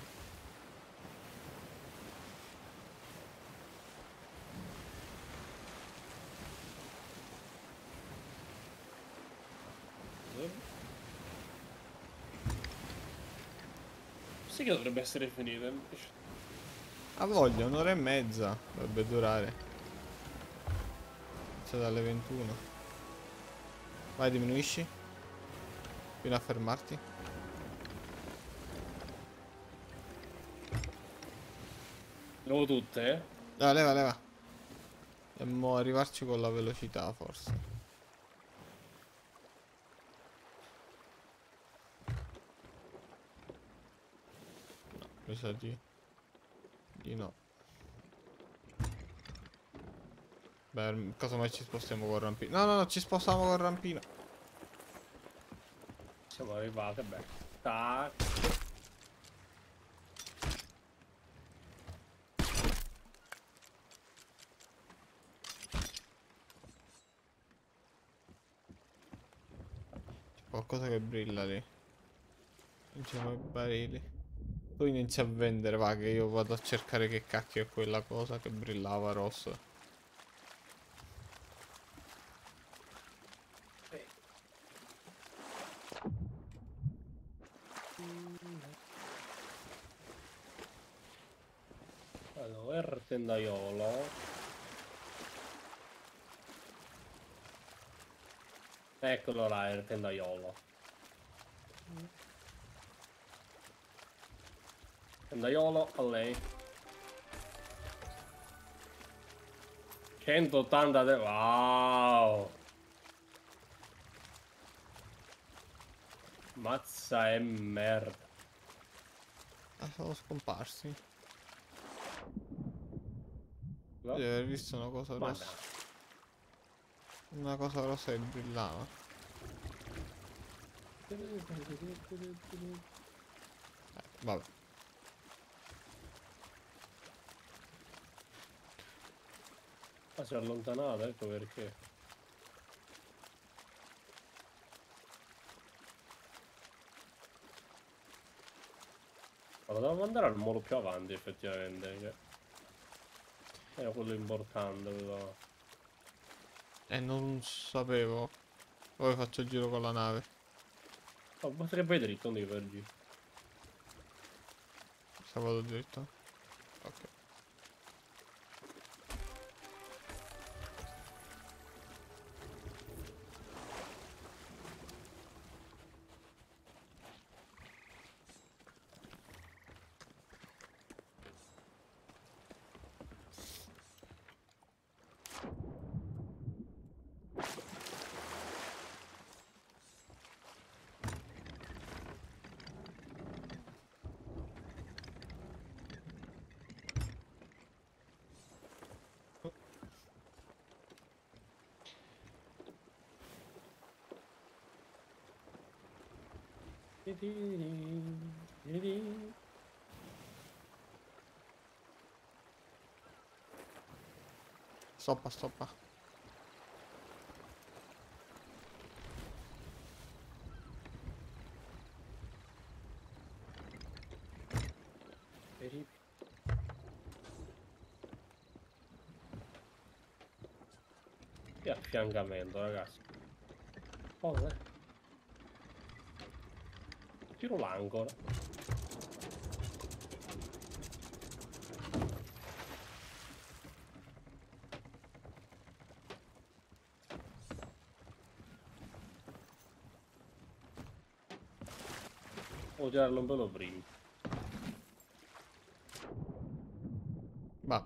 Sì che dovrebbe essere finito invece. Ha voglia, un'ora e mezza dovrebbe durare. Inizia dalle 21. Vai, diminuisci. Fino a fermarti. Devo tutte, eh? Leva, leva, leva. Dobbiamo arrivarci con la velocità, forse. No, mi sa di no. Beh, casomai ci spostiamo col rampino. No, no, no, ci spostiamo col rampino. Siamo arrivati, beh. Tac. C'è qualcosa che brilla lì. Diciamo i barili. Poi inizia a vendere, va, che io vado a cercare che cacchio è quella cosa che brillava rosso. Allora, il tendaiolo. Eccolo là, il tendaiolo. Tendaiolo a lei. 180 wow. Mazza e merda. Ah, sono scomparsi. No? Devi aver visto una cosa rossa. Una cosa rossa che brillava. Vabbè. Ma si è allontanato, ecco perché. Ma dovevamo andare al molo più avanti effettivamente. Che era quello importante. Però. Non sapevo. Poi faccio il giro con la nave. Oh, basta che vai dritto, non devi per giù. Se vado dritto. Ok. Stoppa, stoppa. Che affiancamento, ragazzi. Cosa? Tiro l'ancora. Devo tirarlo un pelo prima. Va.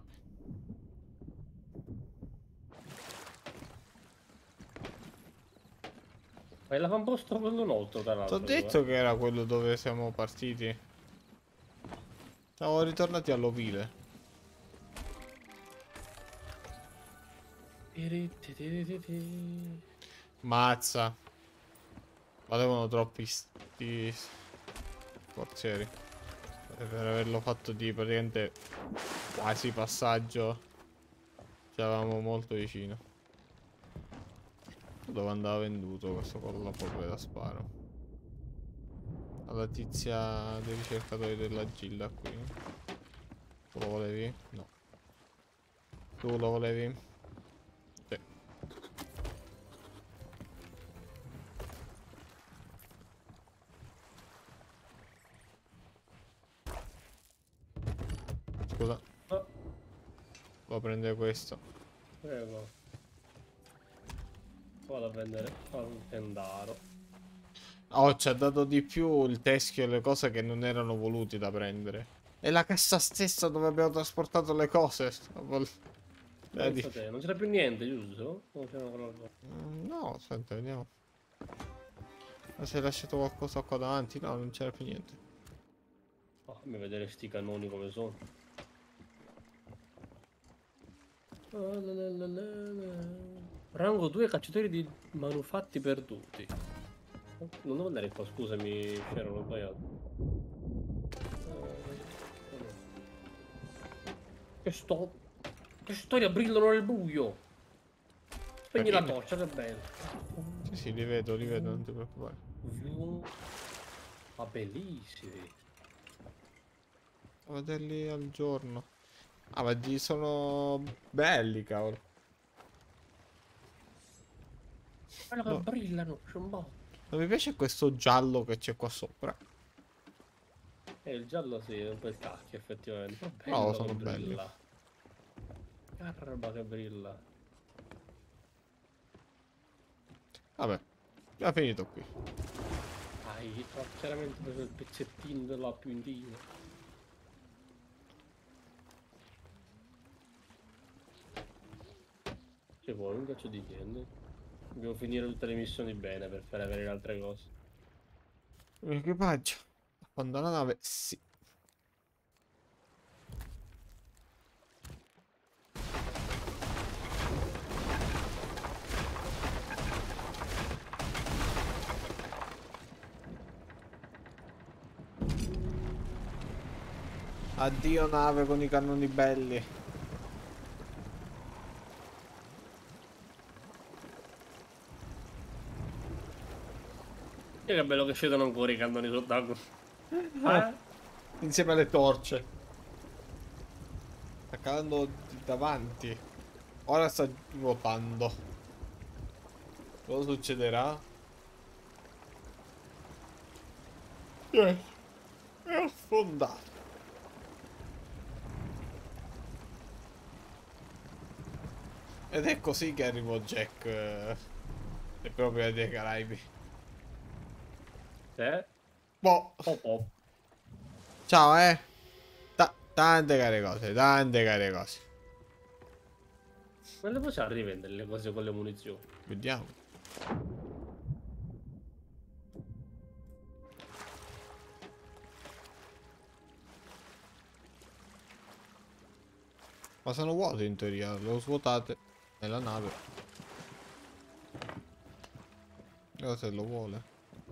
Ma è l'avamposto quello nostro, tra Ti l'altro. ho detto che era quello dove siamo partiti. Siamo ritornati all'ovile. Mazza. Valevano troppi sti forzieri. Per averlo fatto di praticamente quasi passaggio. Ci eravamo molto vicino. Dove andava venduto questo con la polvere da sparo? Alla tizia dei ricercatori della Gilda qui. Tu lo volevi? No. Tu lo volevi? Sì. Scusa. Oh. Devo prendere questo. Prego. Vado a prendere un tendaro. Oh, ci ha dato di più il teschio e le cose che non erano voluti da prendere. È la cassa stessa dove abbiamo trasportato le cose. Vedi? Te, non c'era più niente, giusto? No, aspetta, vediamo. Ma si è lasciato qualcosa qua davanti? No, non c'era più niente. Oh, fammi vedere sti cannoni come sono. Rango 2 cacciatori di manufatti perduti. Non devo andare qua, scusami, c'erano sbagliato. Che storia, brillano nel buio. Spegni la torcia, che bello. Sì, li vedo, non ti preoccupare. Ma bellissimi. A vederli al giorno. Ah, ma sono belli, cavolo. Guarda che brillano, c'è un botto. Non mi piace questo giallo che c'è qua sopra. Il giallo sì, è un po' il cacchio effettivamente. No, sono belli. Roba che brilla. Vabbè, già finito qui. Ho chiaramente preso il pezzettino della puntina. Che vuoi un cazzo di niente? Devo finire tutte le missioni bene per fare avere le altre cose. L'equipaggio. Abbandona la nave. Sì. Addio nave con i cannoni belli. E che bello che scedono ancora i cannoni sott'acqua. Insieme alle torce. Sta calando davanti. Ora sta ruotando. Cosa succederà? È affondato. Ed è così che arrivò Jack le proprie dei Caraibi. Boh. Ciao, tante care cose, tante care cose. Ma le possiamo rivendere le cose con le munizioni? Vediamo. Ma sono vuote in teoria, le ho svuotate nella nave. Ora se lo vuole.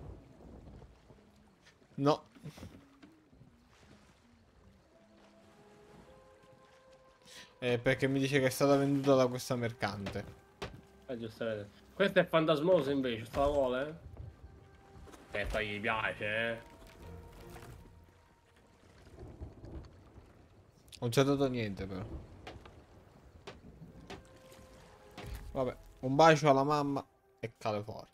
No. Perché mi dice che è stata venduta da questa mercante. Giustamente. Questa è fantasmosa invece, sta la vuole? Questa gli piace, Non c'è dato niente però. Vabbè, Un bacio alla mamma e cale fuori.